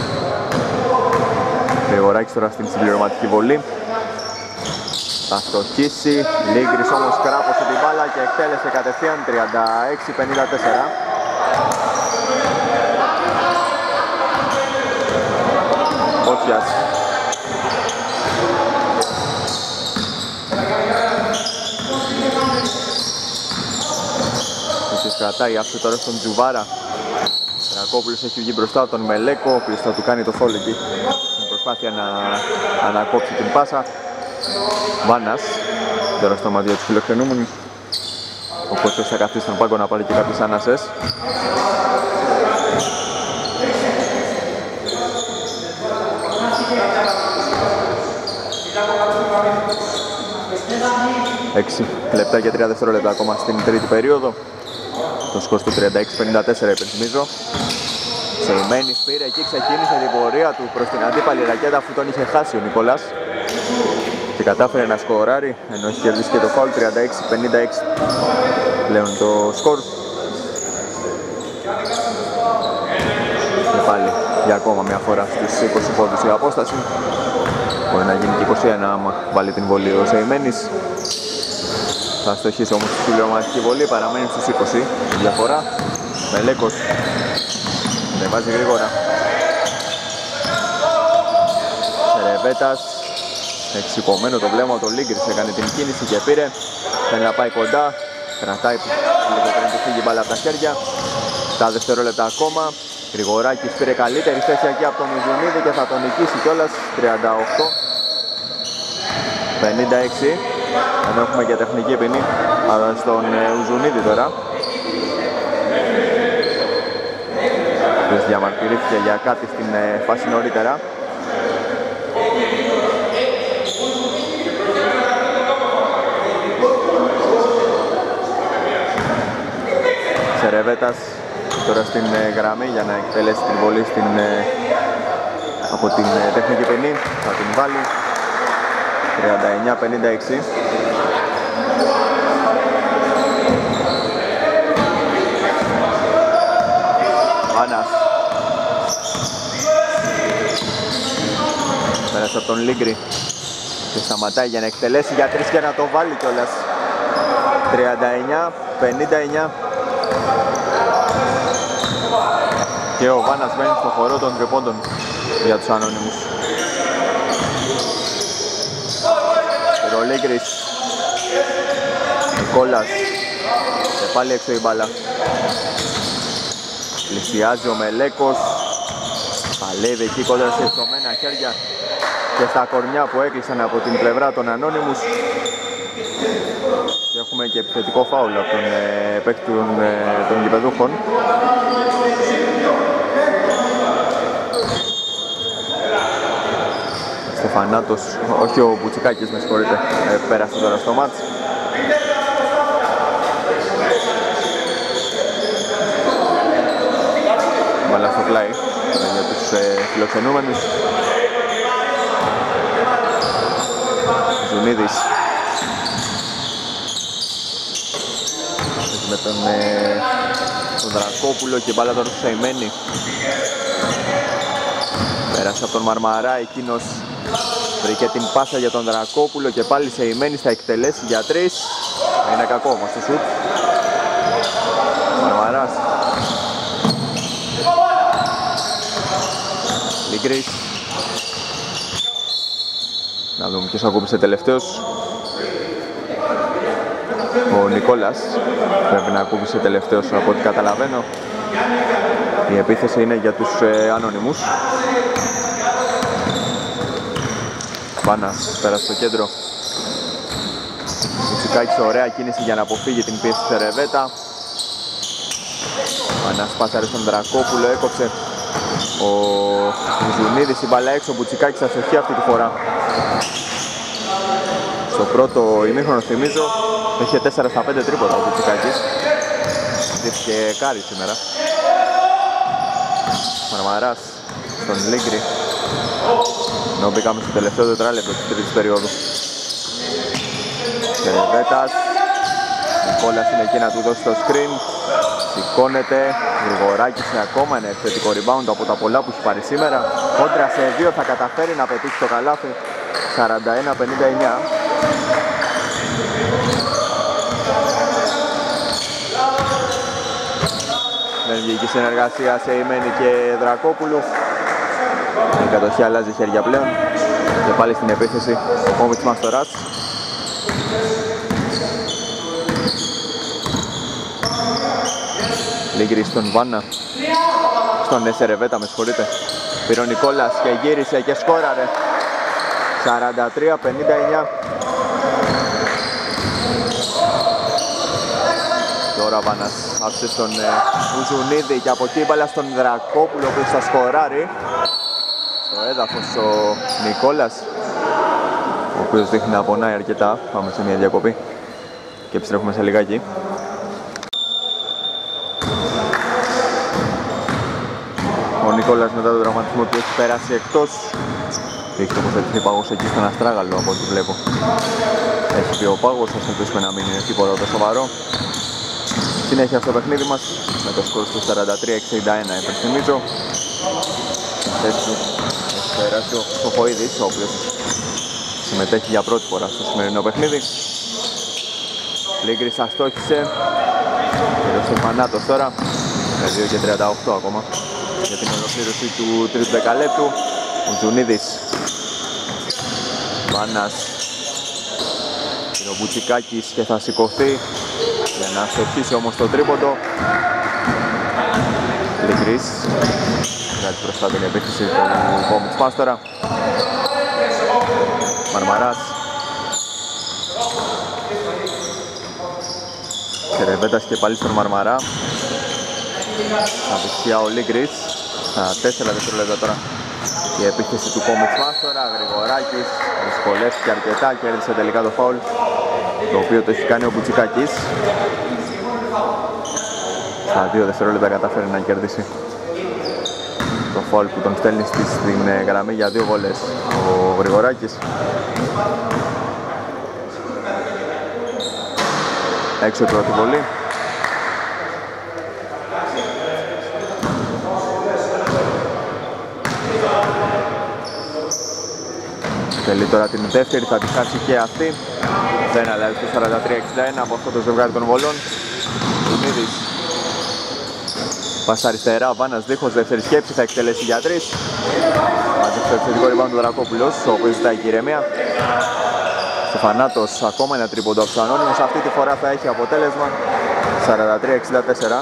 Γρηγοράκης τώρα στην συμπληρωματική βολή. Θα στοχίσει. Λίγκρης όμως κράπωσε την μπάλα και εκτέλεσε κατευθείαν τριάντα έξι πενήντα τέσσερα. Όφιας. Κρατάει αυτή τώρα στον Τζουβάρα. Δρακόπουλος έχει βγει μπροστά από τον Μελέκο, ο οποίος θα του κάνει το φόλ εκεί. Με προσπάθεια να ανακόψει την πάσα. Βάνας, τώρα στο μαδίο του φιλοξενούμενου. Ο Κώστας θα καθίσει στον πάγκο να πάρει και κάποιες ανάσες. Έξι λεπτά και τρία δευτερόλεπτα ακόμα στην τρίτη περίοδο. Το σκορ του τριάντα έξι πενήντα τέσσερα υπενθυμίζω. Σεϊμένης πήρε, εκεί ξεκίνησε την πορεία του προς την αντίπαλη ρακέτα αφού τον είχε χάσει ο Νικόλας. Και κατάφερε να σκοράρει, ενώ έχει κερδίσει και το φάουλ. Τριάντα έξι πενήντα έξι πλέον το σκορ. Και πάλι για ακόμα μια φορά στους είκοσι πόντους η απόσταση. Μπορεί να γίνει και είκοσι ένα άμα βάλει την βολή ο Σεϊμένης. Θα στοχίσει όμως στη συμπληρωματική βολή, παραμένει στους είκοσι η διαφορά. Μελέκος ανεβάζει γρήγορα. Σερεβέτας, εξυπωμένο το βλέμμα, το Λίγκρης έκανε την κίνηση και πήρε. Θέλει να πάει κοντά, κρατάει λίγο πριν του φύγει μπάλα από τα χέρια. Τα δευτερόλεπτα ακόμα. Γρηγοράκης πήρε καλύτερη θέση εκεί από τον Ιζουνίδη και θα τον νικήσει κιόλας. τριάντα οκτώ πενήντα έξι. Ενώ έχουμε και τεχνική ποινή στον Ουζουνίδη τώρα. Ποιος διαμαρτυρήθηκε για κάτι στην φάση νωρίτερα. Σερεβέτας τώρα στην γραμμή για να εκτελέσει την βολή στην, από την τεχνική ποινή. Θα την βάλει. τριάντα εννιά πενήντα έξι. Βάνας. Πέρασε από τον Λίγκρη και σταματάει για να εκτελέσει για τρεις και να το βάλει κιόλας. τριάντα εννιά πενήντα εννιά. Και ο Βάνας μένει στο χορό των τριπώντων για τους ανώνυμους. Ο Λίγκρης, Νικόλας και πάλι έξω η μπάλα. Πλησιάζει ο Μελέκος, παλεύει εκεί κόντρα σε υψωμένα χέρια και στα κορμιά που έκλεισαν από την πλευρά των ανώνυμους. Και έχουμε και επιθετικό φάουλ από τον ε, παίκτη των, ε, των γηπεδούχων. Στεφανάτος, όχι ο Μπουτσικάκης με συγχωρείτε, ε, πέρασε τώρα στο μάτς. Μπάλα στο πλάι για τους ε, φιλοξενούμενους. Ζουνίδης με τον, ε, τον Δρακόπουλο και μπάλα τώρα στο Σεϊμένη. Πέρασε από τον Μαρμαρά, εκείνος βρήκε την πάσα για τον Δρακόπουλο και πάλι Σεϊμένης θα εκτελέσει για τρεις. Είναι κακό όμως το σουτ. Μαρμαράς. Λίγκρης. Να δούμε ποιος ακούμπησε τελευταίος. Ο Νικόλας πρέπει να ακούμπησε τελευταίος από ό,τι καταλαβαίνω. Η επίθεση είναι για τους ε, ανώνυμους. Βάνας πέρασε στο κέντρο. Μουτσικάκης, ωραία κίνηση για να αποφύγει την πίεση της Σερεβέτα. Βάνας πάσαρε στον Δρακόπουλο, έκοψε ο Ζουνίδης, η μπάλα έξω, Μπουτσικάκης αστοχή αυτή τη φορά. Στο πρώτο ημίχρονο, θυμίζω, είχε τέσσερα στα πέντε τρίποτα ο Μπουτσικάκης. Δίθηκε κάρι σήμερα. Μαρμαράς στον Λίγκρη. Ενώ μπήκαμε στο τελευταίο τετράλεπτο της τρίτης περίοδου. Σερεβέτας. Νικόλας είναι εκεί να του δώσει το screen. Σηκώνεται. Γρηγοράκης σε ακόμα ένα επιθετικό rebound από τα πολλά που έχει πάρει σήμερα. Κόντρα σε δύο θα καταφέρει να πετύχει το καλάθι. σαράντα ένα πενήντα εννιά. Δεν βγήκε συνεργασία σε Ημένη και Δρακόπουλου. Η κατοχή αλλάζει χέρια πλέον. Και πάλι στην επίθεση ο Κόμιτς Μαστοράς. Λίγκρη στον Βάνα. Στον Σερεβέτα, με συγχωρείτε. Πήρε ο Νικόλας και γύρισε και σκόραρε. σαράντα τρία πενήντα εννιά. Τώρα Βάνας άφησε στον Ουζουνίδη και από εκεί μπάλα στον Δρακόπουλο που θα σκοράρει. Στο έδαφος ο Νικόλας, ο οποίος δείχνει να πονάει αρκετά. Πάμε σε μια διακοπή και επιστρέφουμε σε λιγάκι. Ο Νικόλας μετά τον τραυματισμό του έχει περάσει εκτός. Έχει τοποθετηθεί πάγος εκεί στον Αστράγαλο από ό,τι βλέπω. Έχει πει ο πάγος, ας ελπίσουμε να μην είναι τίποτα το σοβαρό. Συνέχεια στο παιχνίδι μας με το σκορ του σαράντα τρία εξήντα ένα. Υπενθυμίζω, έτσι έχει περάσει ο Σοφοίδης, ο οποίος συμμετέχει για πρώτη φορά στο σημερινό παιχνίδι. Λίγκρης αστόχησε και ο Στεφανάτος τώρα με δύο και τριάντα οκτώ ακόμα για την ολοκλήρωση του τρίτου δεκαλέπτου. Ο Τζουνίδης, Βάνας, ο Μπουτσικάκης και θα σηκωθεί για να αστοχίσει όμως το τρίποντο. Λίγκρης βγάζει μπροστά την επίθεση του Κόμιτς Μάστορα. Μαρμαράς. Σερεβέτας και πάλι στον Μαρμαρά. Απευθεία ο Λίγκρης. Στα τέσσερα δευτερόλεπτα τώρα η επίθεση του Κόμιτς Μάστορα. Γρηγοράκης δυσκολεύτηκε αρκετά, κέρδισε τελικά το φάουλ, το οποίο το έχει κάνει ο Μπουτσικάκης. Στα δύο δευτερόλεπτα καταφέρει να κερδίσει το φάουλ που τον στέλνει στην γραμμή για δύο βόλες ο Γρηγοράκης. Έξω η πρώτη βολή. Θέλει τώρα την δεύτερη, θα τη χάσει και αυτή. Δεν αλλάζει το σαράντα τρία εξήντα ένα από αυτό το ζευγάρι των βολών. Τουνίδης. Πάσα αριστερά, Βάνας δίχως δεύτερη σκέψη, θα εκτελέσει για τρεις. Μάζεψε το επιθετικό rebound του Δρακόπουλος, ο οποίος ζητάει και ηρεμία. Στεφανάτος, ακόμα ένα τρίποντο από τους ανώνυμους, αυτή τη φορά θα έχει αποτέλεσμα. σαράντα τρία εξήντα τέσσερα.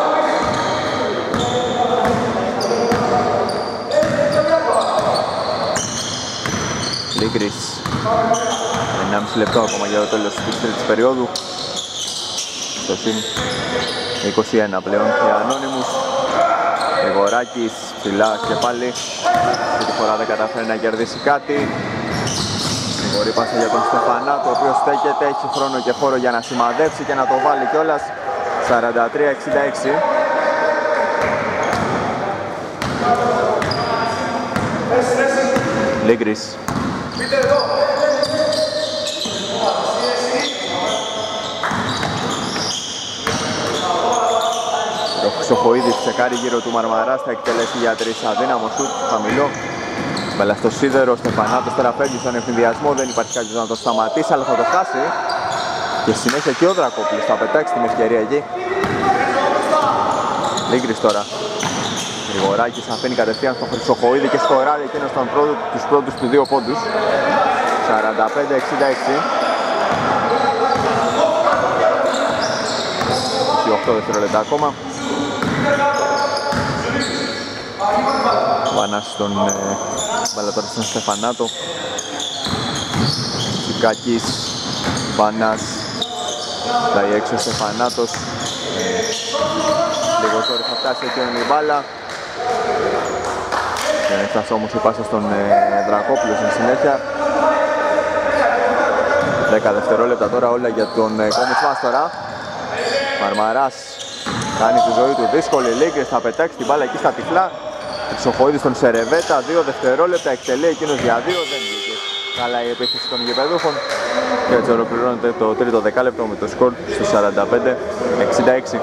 Λίγκρης. ενάμιση λεπτό ακόμα για το τέλος της τρίτης περίοδου. Στο συν είκοσι ένα πλέον και ανώνυμους. Γρηγοράκης ψηλά και πάλι. Αυτή τη φορά δεν καταφέρει να κερδίσει κάτι. Γρηγορή πάσα για τον Στεφανάτο, ο οποίος στέκεται, έχει χρόνο και χώρο για να σημαδεύσει και να το βάλει κιόλας. σαράντα τρία εξήντα έξι. Λίγκρης. Ο Χρυσοχοίδης τσεκάρει γύρω του Μαρμαράς, θα εκτελέσει για τρεις, αδύναμο σουτ, χαμηλό. Μπαλά στο σίδερο, ο Στεφανάτος τώρα φεύγει στον ευθυνδιασμό, δεν υπάρχει κάποιος να το σταματήσει, αλλά θα το χάσει. Και συνέχεια και ο Δρακόπουλος θα πετάξει την ευκαιρία εκεί. Λίγκρης τώρα. Γρηγοράκης αφήνει κατευθείαν στον Χρυσοχοίδη και σκοράρει εκείνος τον πρώτο, τους πρώτους του δύο πόντους. σαράντα πέντε εξήντα έξι. είκοσι οκτώ δευτερόλεπτα ακόμα. Βάνας στον ε, μπάλα τώρα στον Στεφανάτο. Τσικάκης, Βάνας, πάει έξω ο Στεφανάτος. ε, Λίγο τώρα θα φτάσει εκείνον η μπάλα. Δεν έφτασε όμως η πάσα στον ε, Δρακόπουλο στην συνέχεια. δέκα δευτερόλεπτα τώρα όλα για τον ε, Κόμιτς Μάστορα. Μαρμαράς κάνει τη ζωή του δύσκολη, Λίγκρης θα πετάξει την μπάλα εκεί στα τυφλά. Χρυσοχοίδης στον Σερεβέτα, δύο δευτερόλεπτα, εκτελεί εκείνος για δύο, δεν βγήκε καλά η επίθεση των γηπεδούχων. Και έτσι ολοκληρώνεται το τρίτο δεκάλεπτο με το σκορ στο σαράντα πέντε εξήντα έξι.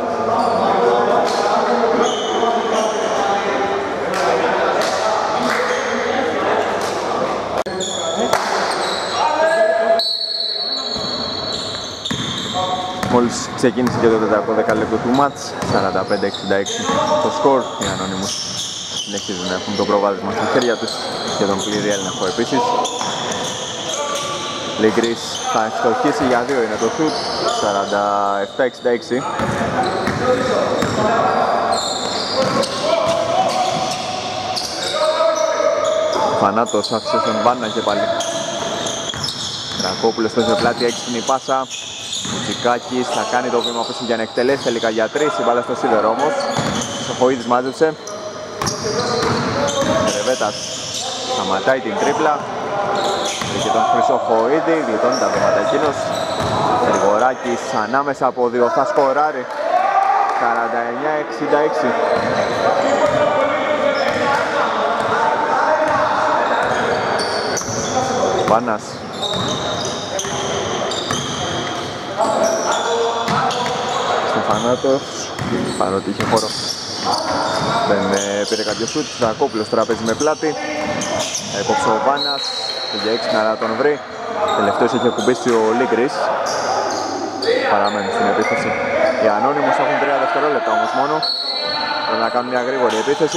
Μόλις ξεκίνησε και το τέταρτο δεκάλεπτο του μάτς, σαράντα πέντε εξήντα έξι το σκορ. Οι Ανώνυμους συνεχίζουν να έχουν το προβάδισμα στα χέρια τους και τον πλήρη έλεγχο επίσης. Λίγκρης θα ευστοχίσει για δύο, είναι το σουτ, σαράντα επτά εξήντα έξι. Φανάτος άφησε στον Βάνα και πάλι. Δρακόπουλος στο πλάτη, έξυπνη πάσα. Τσικάκης θα κάνει το βήμα πίσω για να εκτελέσει τελικά για τρεις, η μπάλα στο σίδερο όμως. Χρυσοχοίδης μάζεψε. Ρεβέτας σταματάει την τρίπλα. Και τον Χρυσοχοίδη, γλιτώνει τα βήματα εκείνος. Γρηγοράκης ανάμεσα από δύο, θα σκοράρει. σαράντα εννιά εξήντα έξι. Βάνας. Στεφανάτος, παρότι είχε χώρο δεν ε, πήρε κάποιο σουτ. Δρακόπουλος τώρα παίζει με πλάτη. Έκοψε ο Βάνας, πήγε έξυπνα να τον βρει. Τελευταίος είχε κουμπίσει ο Λίγκρης. Παραμένουν στην επίθεση. Οι Ανώνυμους έχουν τρία δευτερόλεπτα όμως μόνο. Πρέπει να κάνουν μια γρήγορη επίθεση.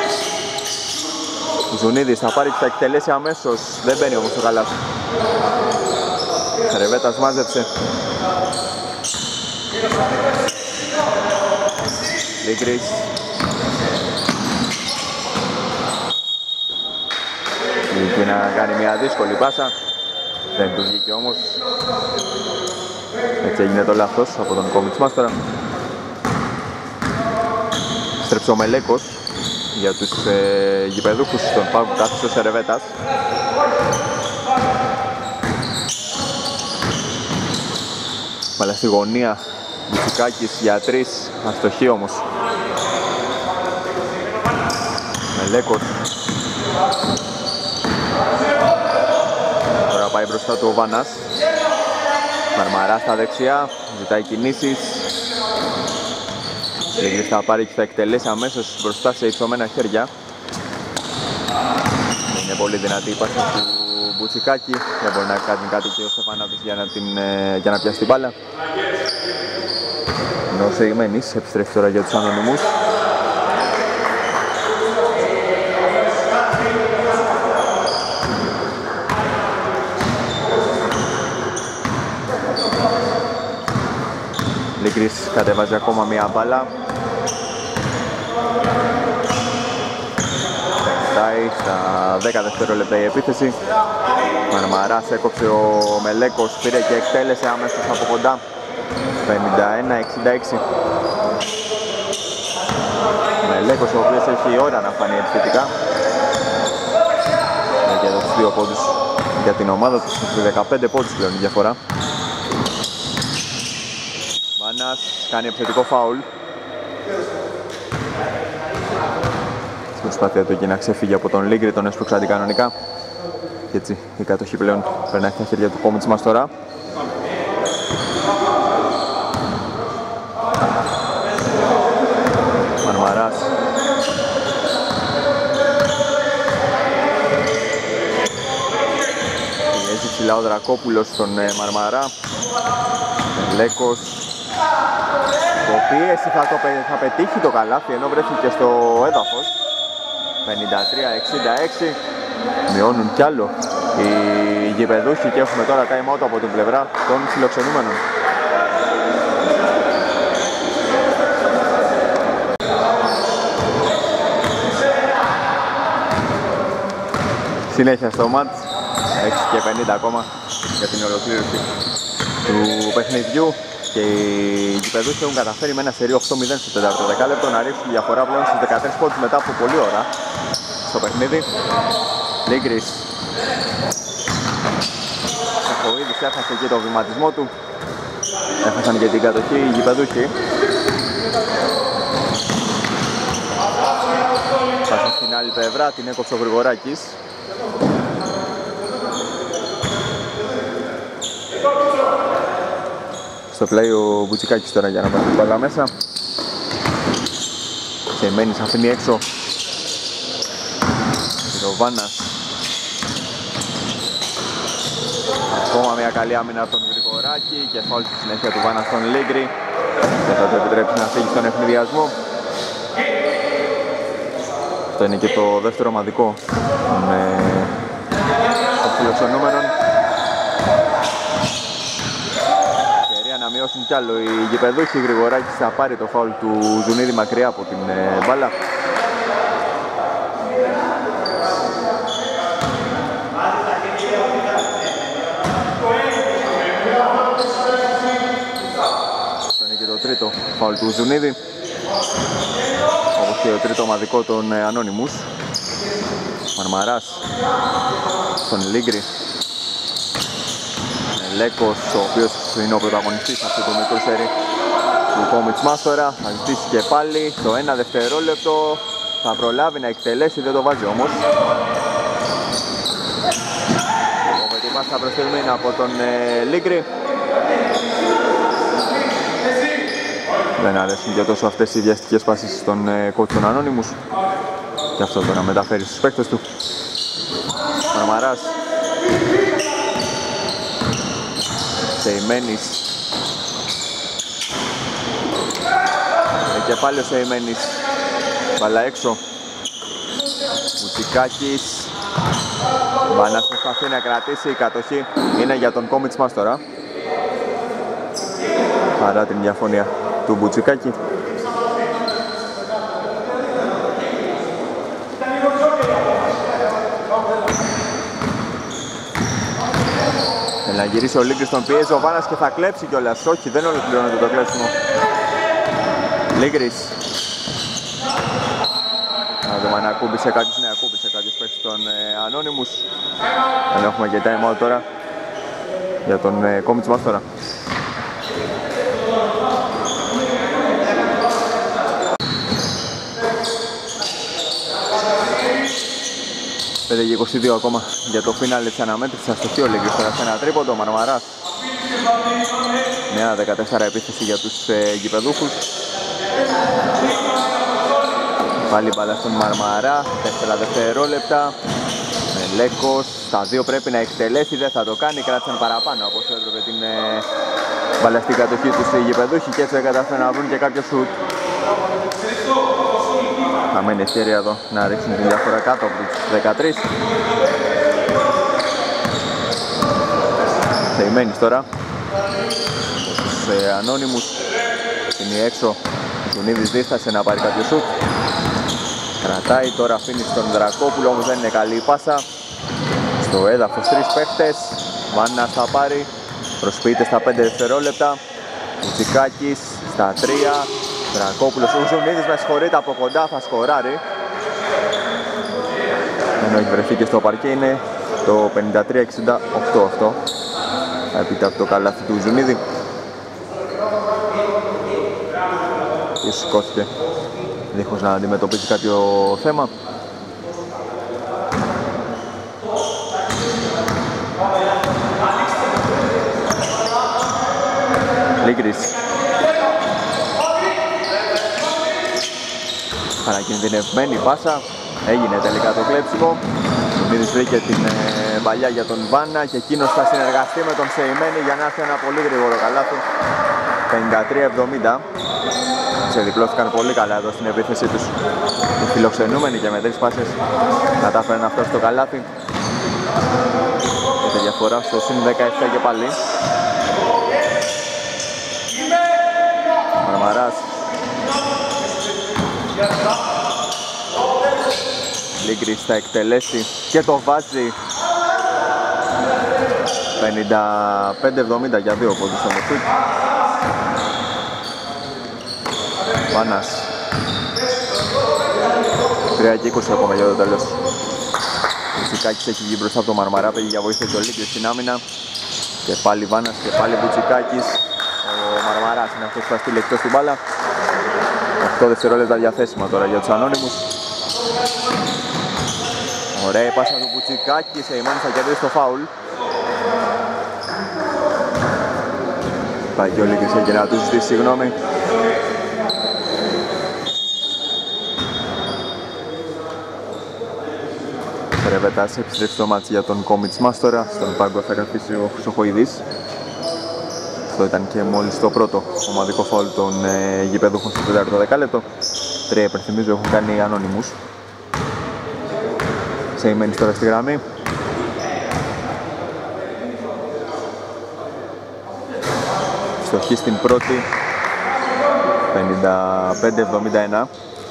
Ο Ζουνίδης θα πάρει και θα εκτελέσει αμέσως. Δεν μπαίνει όμως το καλάθι. Ρεβέτας μάζεψε. Λίγκρης. Βγήκε να κάνει μια δύσκολη πάσα. Δεν του βγήκε όμως. Έτσι έγινε το λάθος από τον Κόμιτς Μάστορα. Στρέψε ο Μελέκος για τους ε, γηπεδούχους στον πάγκο που κάθισε ο Σερεβέτας. Μπάλα στη γωνία. Μπουτσικάκης για τρεις, αστοχή όμως. Μελέκος. Τώρα πάει μπροστά του ο Βάνας. Μαρμαρά στα δεξιά, ζητάει κινήσεις. Λίγκρης θα πάρει και θα εκτελέσει αμέσως μπροστά σε υψωμένα χέρια. Είναι πολύ δυνατή η πάσα του Μπουτσικάκη. Δεν μπορεί να κάνει κάτι και ο Στεφανάτος για να, την, για να πιάσει την μπάλα. Ενώ ο Σεϊμένης επιστρέφει τώρα για τους Ανώνυμους. Λίγκρης κατεβάζει ακόμα μία μπάλα. Φτάει στα δέκα δευτερόλεπτα η επίθεση. Μαρμαράς έκοψε ο Μελέκος, πήρε και εκτέλεσε άμεσως από κοντά. πενήντα ένα εξήντα έξι. Μελέκος ο οποίος έχει ώρα να φανεί επιθετικά. Έχει εδώ τους δύο πόντους για την ομάδα του, στους δεκαπέντε πόντους πλέον η διαφορά. Βάνας κάνει επιθετικό φάουλ. Στην προσπάθεια του εκεί να ξεφύγει από τον Λίγκρη, τον έσπρωξε αντικανονικά. Και έτσι η κατοχή πλέον περνάει στα χέρια του Κόμιτς Μάστορα. Μαρμαράς. Πιέζει ψηλά ο Δρακόπουλος στον Μαρμαρά. Λέκος. Το πίεση θα, το, θα πετύχει το καλάθι ενώ βρέθηκε στο έδαφος. πενήντα τρία εξήντα έξι. Μειώνουν κι άλλο οι γηπεδούχοι και έχουμε τώρα time out από την πλευρά των φιλοξενούμενων. συνέχεια στο μάτς, έξι και πενήντα ακόμα για την ολοκλήρωση του παιχνιδιού και οι γηπεδούχοι έχουν καταφέρει με ένα σερί οκτώ μηδέν στο τέταρτο δεκάλεπτο να ρίξουν διαφορά πλέον στις δεκατρείς πόντους μετά από πολλή ώρα στο παιχνίδι. Λίγκρης Σαχοίδης έχασε και το βηματισμό του, έχασαν και την κατοχή οι γηπεδούχοι. Πάσα στην άλλη πλευρά, την έκοψε ο Γρηγοράκης. Στο πλάι ο Μπουτσικάκης τώρα για να πάρει την μπάλα μέσα. Και μένει αφήνει έξω και ο Βάνας. Ακόμα μια καλή άμυνα από τον Γρηγοράκη και φάουλ στη συνέχεια του Βάνα στον Λίγκρη. Δεν θα το επιτρέψει να φύγει στον ευνηδιασμό. Αυτό είναι και το δεύτερο ομαδικό των φιλοξενούμενων. Ευκαιρία να μειώσουν κι άλλο οι γηπεδούχοι. Γρηγοράκης θα πάρει το φάουλ του Ζουνίδη μακριά από την μπάλα. Αυτό είναι και το τρίτο φάουλ του Ζουνίδη, όπως και το τρίτο ομαδικό των Ανώνυμους. Μαρμαράς στον Λίγκρη. Λέκος, ο οποίος είναι ο πρωταγωνιστής αυτού του μικρού σερί του Κόμιτς Μάστορα. Θα ζητήσει και πάλι το ένα δευτερόλεπτο. Θα προλάβει να εκτελέσει, δεν το βάζει όμως. Ο Πετυπάς θα προσθέτει από τον ε, Λίγκρη. Δεν αρέσουν και τόσο αυτές οι βιαστικές πάσεις στον ε, κόουτς των Ανώνυμους. Και αυτό το να μεταφέρει στους παίκτες του. Μαρμαράς. Σεϊμένης. Και πάλι ο Σεϊμένης. Μπάλα έξω. Μουτσικάκης. Βάνας προσπαθεί να κρατήσει, η κατοχή είναι για τον Κόμιτς Μάστορα. Παρά την διαφωνία του Μπουτσικάκη. Θέλει να γυρίσει ο Λίγκρης, τον πιέζει ο Βάνας και θα κλέψει κιόλας. Όχι, δεν ολοκληρώνεται το κλέψιμο. Λίγκρης. Να δούμε αν ακούμπησε κάποιος. Ναι, ακούμπησε κάποιος παίκτης των ε, Ανώνυμους. Δεν έχουμε και time out τώρα για τον ε, Κόμιτς Μάστορα. πέντε και είκοσι δύο ακόμα για το φίναλε της αναμέτρησης. Αστοχή ο Λίγκρης τώρα σε ένα τρίποντο. Μαρμαράς. Μια δεκατέσσερα επίθεση για τους ε, γηπεδούχους. Πάλι μπάλα στον Μαρμαρά. τέσσερα δευτερόλεπτα. Λέκος. Στα δύο πρέπει να εκτελέσει. Δεν θα το κάνει. Κράτησαν παραπάνω όπως έπρεπε την ε, μπάλα στην κατοχή τους οι γηπεδούχοι και έτσι δεν κατάφεραν να βρουν και κάποιο σουτ. Θα μένει ευκαιρία εδώ να ρίξουν την διαφορά κάτω από τους δεκατρείς. Θεημένης τώρα στους ε, Ανώνυμους. Είναι έξω. Ζουνίδης δίστασε να πάρει κάποιο σουτ. Κρατάει, τώρα αφήνει στον Δρακόπουλο, όμως δεν είναι καλή η πάσα. Στο έδαφος τρεις παίχτες. Βάνας θα πάρει. Προσποιείται στα πέντε δευτερόλεπτα. Μουτσικάκης στα τρία. Δρακόπουλος, ο Ζουνίδης με συγχωρείτε από κοντά, θα σκοράρει. Ενώ έχει βρεθεί και στο παρκέ, είναι το πενήντα τρία εξήντα οκτώ αυτό. Θα πείτε από το καλάθι του Ζουνίδη. Και σηκώθηκε δίχως να αντιμετωπίσει κάποιο θέμα. Λίγκρης. Παρακινδυνευμένη πάσα. Έγινε τελικά το κλέψιμο. Ο Μίδης βρήκε την ε, παλιά για τον Βάνα και εκείνος θα συνεργαστεί με τον Σεϊμένη για να έρθει ένα πολύ γρήγορο καλάθι. πενήντα τρία εβδομήντα. Ξεδιπλώθηκαν πολύ καλά εδώ στην επίθεση τους οι φιλοξενούμενοι και με τρεις πάσες κατάφεραν να φτάσουν στο καλάθι. Και τη διαφορά στο συν δεκαεπτά και πάλι. Μαρμαράς. Λίγκρης θα εκτελέσει και το βάζει. πενήντα πέντε εβδομήντα για δύο πόντους στο σουτ. Βάνας. τρία και είκοσι ακόμα για το τέλος. Ο Μπουτσικάκης έχει βγει μπροστά από το Μαρμαρά, πήγε για βοήθεια το Λίγκρης στην άμυνα. Και πάλι Βάνας και πάλι Μπουτσικάκης. Ο Μαρμαράς είναι αυτός που θα στείλει εκτός την μπάλα. οκτώ δευτερόλεπτα διαθέσιμα τώρα για τους ανώνυμους. Ωραία η πάσα του Μπουτσικάκη, Σεϊμάνης θα κερδίσει το φάουλ. Πάει και ο Λίγκρης και να του ζητήσει συγγνώμη. Ρεβέτας επιστρέψει το μάτσι για τον Κόμιτς Μάστορα. Στον πάγκο θα καθίσει ο Χρυσοχοϊδής. Αυτό ήταν και μόλις το πρώτο ομαδικό φάουλ των ε, γηπεδούχων στο τέταρτο δεκάλεπτο. Τρία υπενθυμίζω έχουν κάνει οι ανώνυμους. Σεϊμένης τώρα στη γραμμή. Στοχή στην πρώτη. πενήντα πέντε εβδομήντα ένα.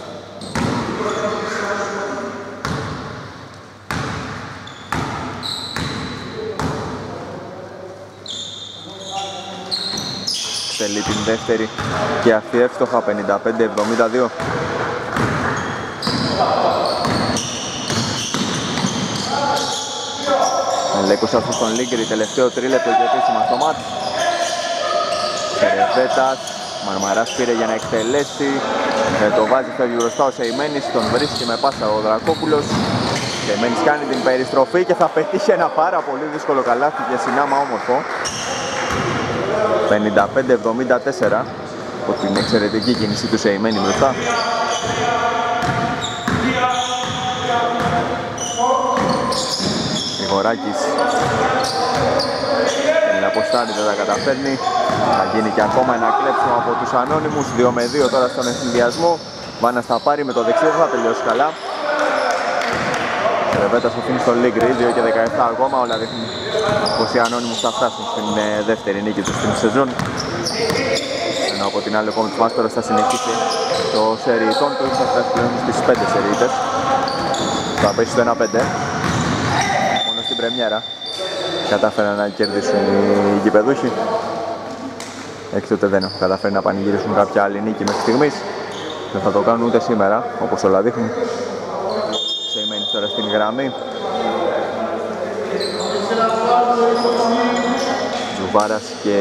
Θέλει την δεύτερη και αυτή εύστοχα, πενήντα πέντε εβδομήντα δύο. Ελέγχος αυτός στον Λίγκρη, τελευταίο τρίλεπτο και επίσημα στο μάτς. Σερεβέτας, Μαρμαράς πήρε για να εκτελέσει. Ε, το βάζει, φεύγει μπροστά ο Σεϊμένης, τον βρίσκει με πάσα ο Δρακόπουλος. Σεϊμένης κάνει την περιστροφή και θα πετύχει ένα πάρα πολύ δύσκολο καλάθι και συνάμα όμορφο. πενήντα πέντε εβδομήντα τέσσερα από την εξαιρετική κίνηση του Σεϊμένη μπροστά. Γρηγοράκης την αποστάρει, δεν τα καταφέρνει. Θα γίνει και ακόμα ένα κλέψιμο από τους ανώνυμους. δύο με δύο τώρα στον ευθυνδιασμό. Βάνας θα πάρει με το δεξί, δεν θα τελειώσει καλά. Ρεβέτας αφήνει στον Λίγκρη, δύο και δεκαεπτά ακόμα. Όλα δείχνουν πως οι ανώνυμους θα φτάσουν στην ε, δεύτερη νίκη τους στην σεζόν. Ενώ από την άλλη ο Κόμιτς Μάστορας θα συνεχίσει το σεριητών του, θα φτάσει πλέον στις πέντε σεριητές. Θα πέσει στο ένα πέντε. Μόνο στην πρεμιέρα κατάφεραν να κερδίσουν οι γηπεδούχοι. Έκτοτε δεν έχουν καταφέρει να πανηγυρίσουν κάποια άλλη νίκη μέχρι στιγμής. Δεν θα το κάνουν ούτε σήμερα, όπως όλα δείχνουν. Σεϊμένης τώρα στην γραμμή. Τζουβάρας και,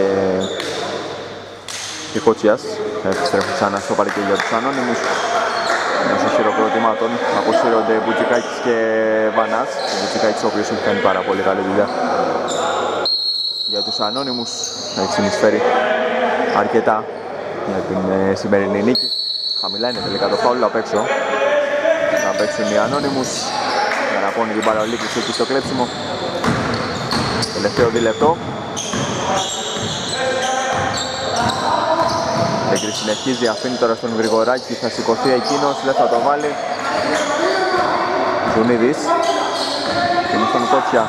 και Κότσιας επιστρέφουν ξανά στο παρκέ για τους ανώνυμους. Μέσω χειροκροτημάτων αποσύρονται Μπουτσικάκης και Βανάς. Ο Μπουτσικάκης ο οποίος έχει κάνει πάρα πολύ καλή δουλειά για τους ανώνυμους. Έχει συνεισφέρει αρκετά για την ε, σημερινή νίκη. Χαμηλά είναι τελικά το φάουλ απ' έξω. Να παίξουν οι ανώνυμους. Καραπώνει την μπάλα ο Λίγκρης εκεί στο κλέψιμο. Τελευταίο δίλεπτο. Λίγκρης συνεχίζει, αφήνει τώρα στον Γρηγοράκη, θα σηκωθεί εκείνος, δεν θα το βάλει. Ζουνίδης. Είναι στον Κότσια.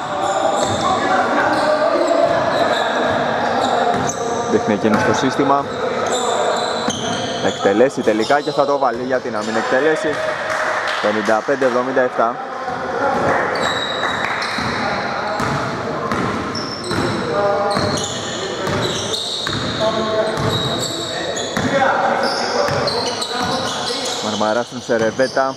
Δείχνει εκείνος το σύστημα. Εκτελέσει τελικά και θα το βάλει, γιατί να μην εκτελέσει. πενήντα πέντε εβδομήντα επτά. Μαρμαράς στον Σερεβέτα.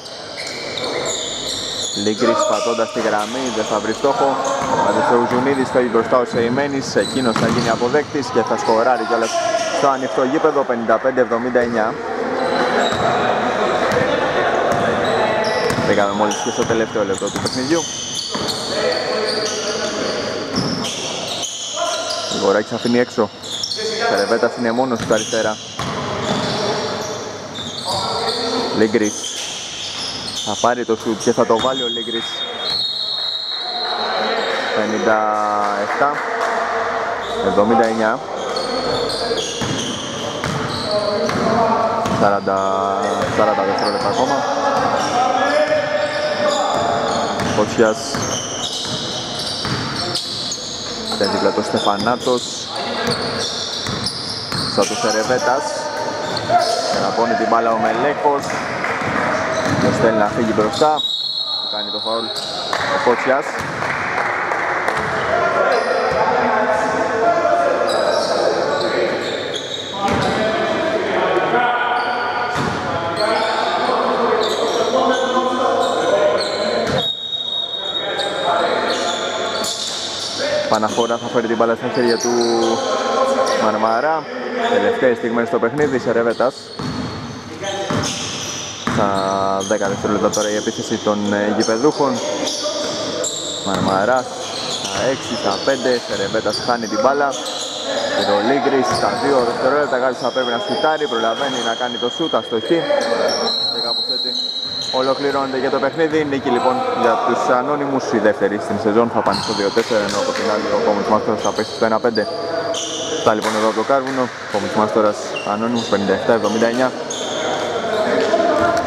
Λίγκρης πατώντας τη γραμμή, δεν θα βρει στόχο. Ο Ζουνίδης φεύγει μπροστά ο Σεϊμένης, εκείνος θα γίνει αποδέκτης και θα σκοράρει κιόλας στο ανοιχτό γήπεδο. Πενήντα πέντε εβδομήντα εννιά. Πήγαμε μόλις και στο τελευταίο λεπτό του παιχνιδιού. Ο Γοράκης αφήνει έξω. Σερεβέτας είναι μόνος στα αριστερά. Λίγκρης θα πάρει το σουτ και θα το βάλει ο Λίγκρης. πενήντα επτά εβδομήντα εννιά. σαράντα δευτερόλεπτα ακόμα. Κότσιας. Δεν δίπλα το Στεφανάτος. Σαν του Σερεβέτας. Αναπώνει την μπάλα ο Μελέκος. Το στέλνει να φύγει μπροστά. κάνει το φάουλ ο Κότσιας. Παναχώρα θα φέρει την μπάλα στα χέρια του Μαρμαρά. Τελευταίες στιγμές στο παιχνίδι, Σερεβέτας. Στα δέκα δευτερόλεπτα τώρα η επίθεση των γηπεδούχων. Μαρμαράς στα έξι, στα πέντε, Σερεβέτας χάνει την μπάλα. Ρολίγκρις στα δύο δευτερόλεπτα, κάτι θα πρέπει να σουτάρει, προλαβαίνει να κάνει το σούτ, αστοχή. Και κάπως έτσι ολοκληρώνεται για το παιχνίδι. Νίκη λοιπόν για τους Ανώνυμους, η δεύτερη στην σεζόν, θα πάνε στο δύο τέσσερα, ενώ από την άλλη ο Κόμιτς Μάστορας θα πέσει στο ένα πέντε. Αυτά λοιπόν εδώ από το Κάρβουνο, Κόμιτς Μάστορας Ανώνυμους πενήντα επτά εβδομήντα εννιά.